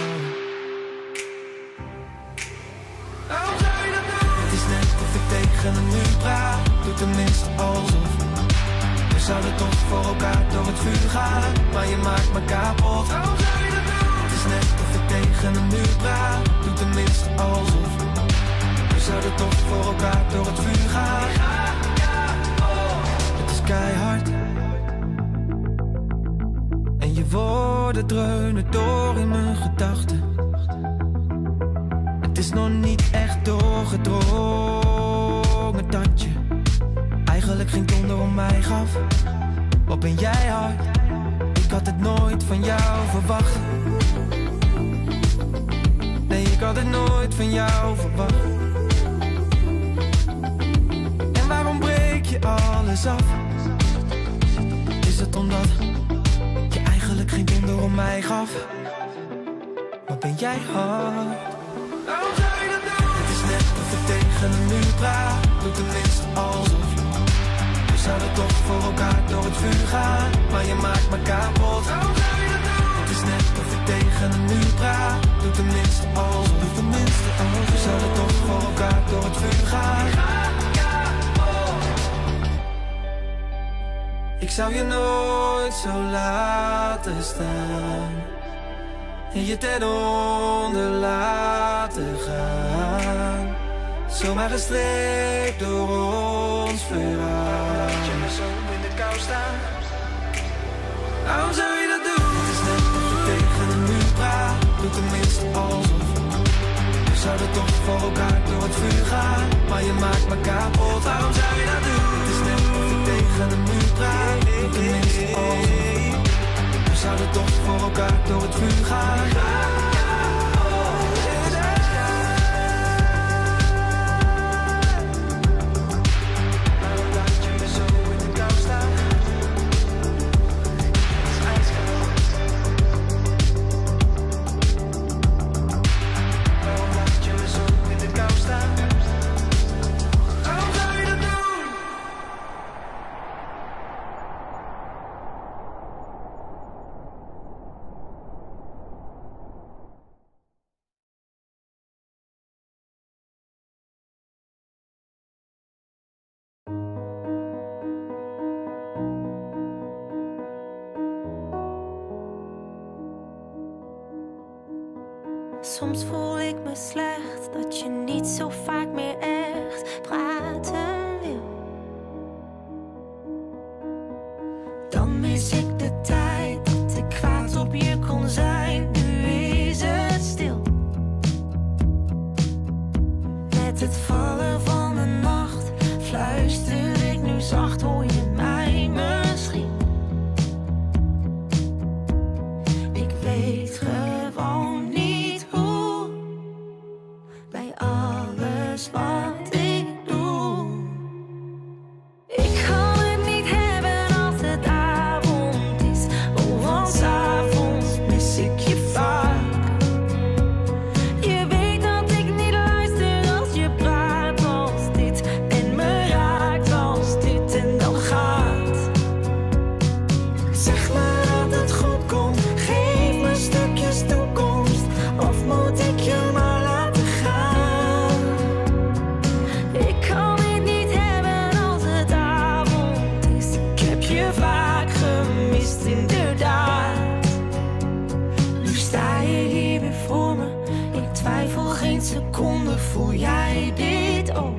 Waarom zou je dat doen? Het is net of ik tegen een muur praat. Doe tenminste alsof. We zouden toch voor elkaar door het vuur gaan. Maar je maakt me kapot. Waarom zou je dat doen? Het is net of ik tegen een muur praat. Doe tenminste alsof. We zouden toch voor elkaar door het vuur gaan. Het is keihard en je woorden dreunen door in mijn gedachten. Het is nog niet echt doorgedrongen dat je eigenlijk geen donder om mij gaf. Wat ben jij hard? Ik had het nooit van jou verwacht. Nee, ik had het nooit van jou verwacht. En waarom breek je alles af? Is het omdat je eigenlijk geen donder om mij gaf? Wat ben jij hard? Waarom zou je dat doen? Het is net of ik tegen een muur praat. Doe tenminste alsof. We zouden toch voor elkaar door het vuur gaan. Maar je maakt me kapot. Waarom zou je dat doen? Het is net of ik tegen een muur praat. Doe tenminste alsof. Doe tenminste alsof. We zouden toch voor elkaar door het vuur gaan. Ik zou je nooit zo laten staan en je ten onder laten gaan. Zomaar gestreept door ons verhaal. Laat je me zo in de kou staan. Waarom zou je dat doen? Het is net of ik tegen een muur praat. Doe tenminste alsof. We zouden toch voor elkaar door het vuur gaan. Maar je maakt me kapot. Waarom zou je dat doen? Het is net of ik tegen een muur praat. Doe tenminste alsof. We zouden toch voor elkaar door het vuur gaan. Waarom laat je me zo in de kou staan? Het is ijskoud.
Soms voel ik me slecht dat je niet zo vaak meer echt praten wil. Dan mis ik de tijd dat ik kwaad op je kon zijn. Nu is het stil. Met het vallen van de nacht fluister ik nu zacht, hoor je mij misschien? Ik weet gewoon niet hoe, bij alles wat ik doe. Ik kan het niet hebben als het avond is. Oh, want 's avonds mis ik je vaak. Je weet dat ik niet luister als je praat als dit en me raakt als dit en dan gaat. Zeg maar dat het goed komt, geef me stukjes toekomst, of moet ik je maar laten gaan? Ik kan het niet hebben als het avond is. Ik heb je vaak gemist, inderdaad. Nu sta je hier weer voor me, ik twijfel geen seconde, voel jij dit ook?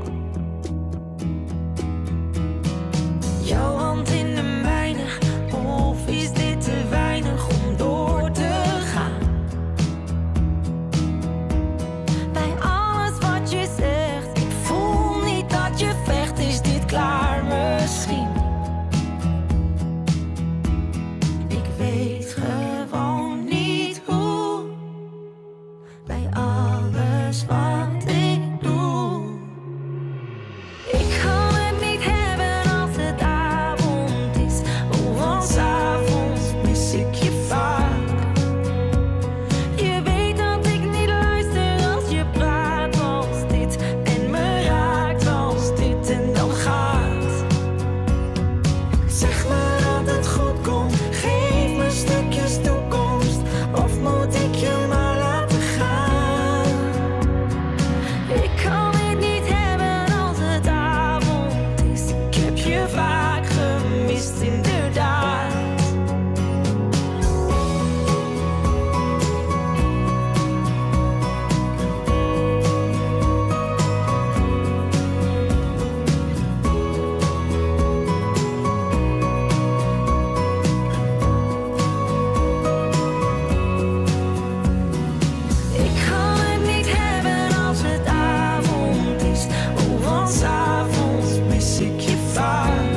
Jouw hand in de mijne, of is dit te weinig om door te gaan? Bij alles wat je zegt, ik voel niet dat je vecht, is dit klaar misschien? Ik weet gewoon niet hoe, bij alles wat ik doe. Ik kan het niet hebben als het avond is. Oh, want 's avonds mis ik je vaak. Je weet dat ik niet luister als je praat als dit en me raakt als dit en dan gaat. Zeg maar dat het goed komt, geef me stukjes toekomst, of moet ik je maar laten gaan? Ik kan het niet hebben als het avond is. Ik heb je vaak gemist, inderdaad. Ik kan het niet hebben als het avond is. Oh, want 's avonds mis ik je vaak.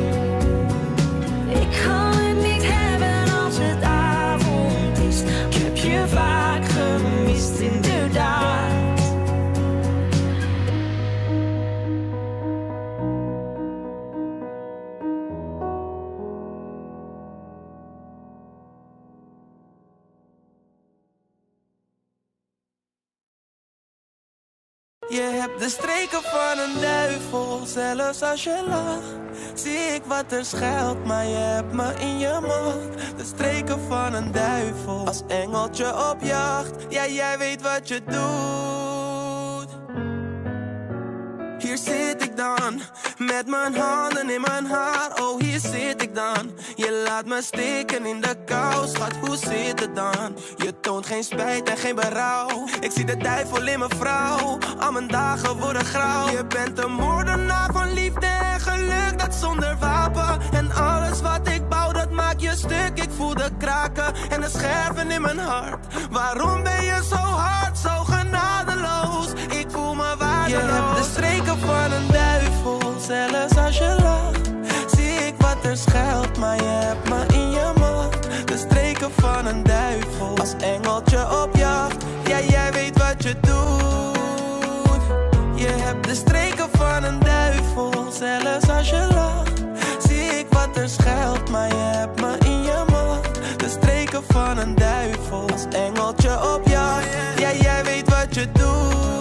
Ik kan het niet hebben als het avond is. Ik heb je vaak gemist, inderdaad.
Je hebt de streken van een duivel, zelfs als je lacht. Zie ik wat er schuilt, maar je hebt me in je macht. De streken van een duivel, als engeltje op jacht. Ja, jij weet wat je doet. Hier zit ik dan, met mijn handen in mijn haar. Oh, hier zit ik dan. Je laat me steken in de kou, schat, hoe zit het dan? Je toont geen spijt en geen berouw. Ik zie de duivel in mijn vrouw, al mijn dagen worden grauw. Je bent een moordenaar van liefde en geluk, dat zonder wapen. En alles wat ik bouw, dat maakt je stuk. Ik voel de kraken en de scherven in mijn hart. Waarom ben je zo hard, zo genadeloos? Ik voel me waardeloos. Je hebt de streken van een duivel, zelfs als je lacht. Zie ik wat er schuilt, maar je hebt me in je macht. De streken van een duivel, als engeltje op jacht. Ja, jij weet wat je doet. Je hebt de streken van een duivel, zelfs als je lacht. Zie ik wat er schuilt, maar je hebt me in je macht. De streken van een duivel, als engeltje op jacht. Ja, jij weet wat je doet.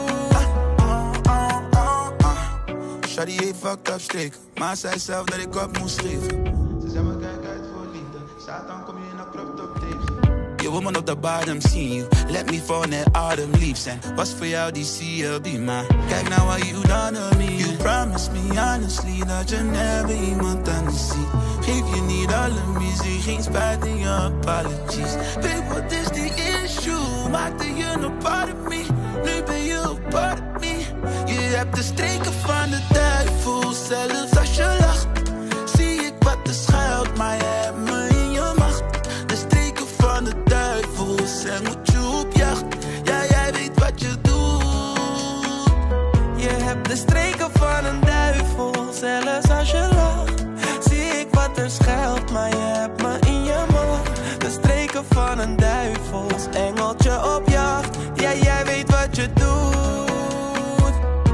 Shawty heeft fucked up steek, maar zei zelf dat ik op moest geven. Ze zei me kijk uit voor liefde, Satan kom je in een crop top tegen. Je woman op de bottom zien you, let me fall net adem lief zijn. Was voor jou die CLB, maar kijk nou wat you done to me. You promised me honestly dat je never iemand anders ziet. Geef je niet alle muziek, geen spijt in je apologies. Babe, wat is die issue? Maar maakte je een part of me. Nu ben je een part of me. Je hebt de streken van de duivel. Zelfs als je lacht, zie ik wat er schuilt. Maar je hebt me in je macht. De streken van de duivel. Zij moet je op jacht. Ja, jij weet wat je doet.
Je hebt de streken van een duivel. Zelfs als je lacht, zie ik wat er schuilt. Maar je hebt me in je macht. De streken van een duivel. Als engeltje op jacht. Ja, jij weet wat je doet.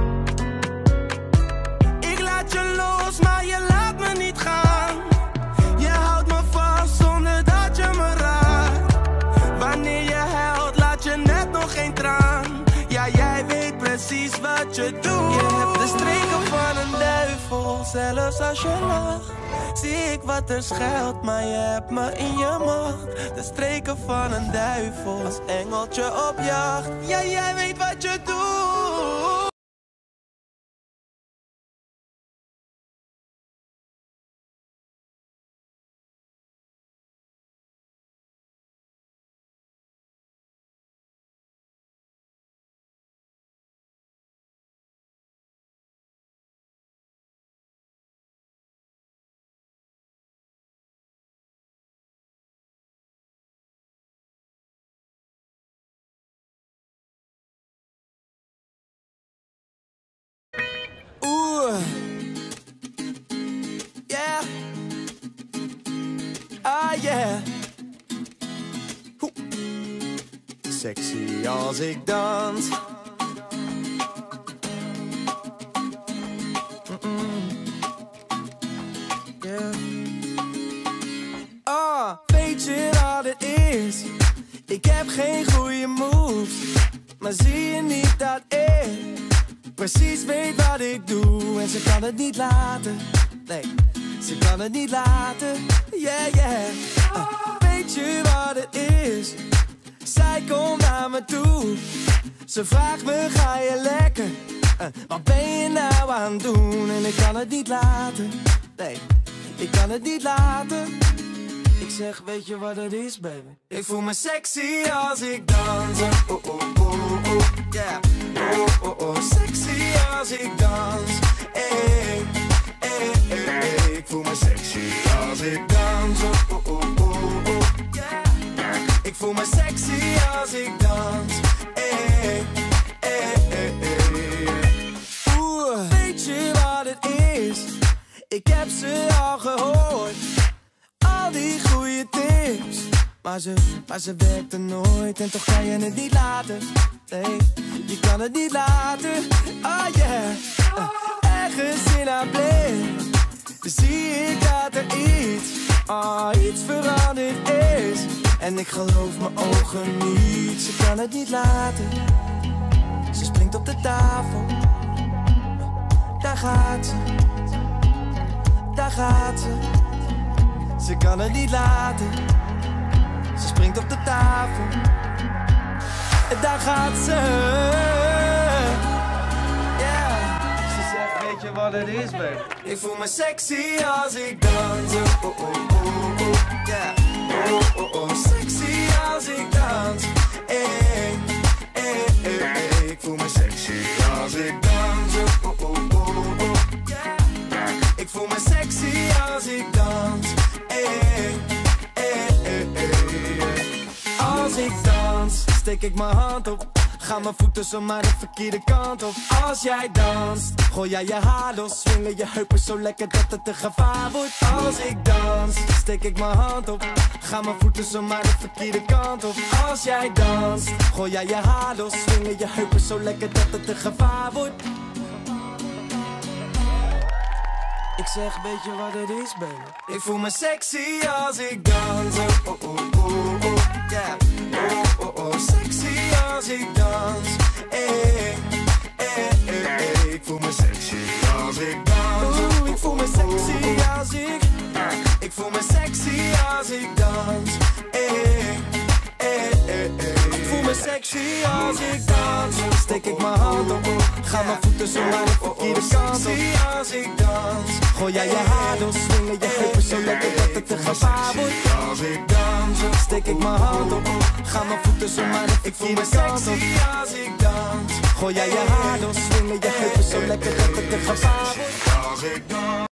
Ik laat je los, maar je laat me niet gaan. Je houdt me vast zonder dat je me raakt. Wanneer je huilt, laat je net nog geen traan. Ja, jij weet precies wat je doet. Je hebt de streken van een duivel. Zelfs als je lacht, zie ik wat er schuilt. Maar je hebt me in je macht. De streken van een duivel. Als engeltje op jacht. Ja, jij weet wat je doet.
Oeh, yeah, ah yeah. Hoe. Sexy als ik dans. Yeah. Ah, weet je wat het is? Ik heb geen goede moves, maar zie je niet dat ik precies weet wat ik doe? En ze kan het niet laten. Nee, ze kan het niet laten. Yeah, yeah. Weet je wat het is? Zij komt naar me toe. Ze vraagt me, ga je lekker? Wat ben je nou aan het doen? En ik kan het niet laten. Nee, ik kan het niet laten. Ik zeg, weet je wat het is, baby? Ik voel me sexy als ik dans. Oh, oh, oh, oh, yeah. Oh, oh, oh, sexy als ik dans. Hey, hey, hey, hey. Ik voel me sexy als ik dans. Oh, oh, oh, oh, yeah. Ik voel me sexy als ik dans. Hey, hey, hey, hey. Oeh, weet je wat het is? Ik heb ze al gehoord. Al die goede tips. Maar ze werkte nooit. En toch kan je het niet laten. Nee, je kan het niet laten. Oh yeah. Ergens in haar blik zie ik dat er iets veranderd is. En ik geloof mijn ogen niet. Ze kan het niet laten. Ze springt op de tafel. Daar gaat ze. Daar gaat ze. Ze kan het niet laten. Ze springt op de tafel. Daar gaat ze. Yeah. Ze zegt, weet je wat het is, baby? Ik voel me sexy als ik dans. Oh, oh, oh, oh, yeah. Oh, oh, oh, sexy als ik dans. Hey, hey, hey, hey. Ik voel me sexy als ik dans. Oh, oh, oh, oh, yeah. Ik voel me sexy als ik dans. Hey, hey, hey, hey. Als ik dans, steek ik mijn hand op. Gaan mijn voeten zomaar de verkeerde kant op. Als jij danst, gooi jij je haar los. Swingen je heupen zo lekker dat het een gevaar wordt. Als ik dans, steek ik mijn hand op. Gaan mijn voeten zomaar de verkeerde kant op. Als jij danst, gooi jij je haar los. Swingen je heupen zo lekker dat het een gevaar wordt. Ik zeg, weet je wat het is, baby? Ik voel me sexy als ik dans. Oh, oh, oh, oh, yeah. Oh, oh, oh, sexy als ik dans. Hey, hey, hey, hey. Ik voel me sexy als ik dans. Oeh, ik voel me sexy als ik. Ik voel me sexy als ik dans. Hey, hey, hey, hey. Ik voel me sexy als ik dans. Steek ik mijn hand op. Ga mijn voeten zo maar de verkeerde kant op. Als ik dans.
Gooi jij je haar door, swingen je heupen zo lekker dat het te gevaar wordt. Als ik dans, steek ik mijn hand op. Ga mijn voeten zo maar ik voel me sexy als ik dans. Gooi jij je haar door, swingen je heupen zo lekker dat het te gevaar wordt. Als ik dans.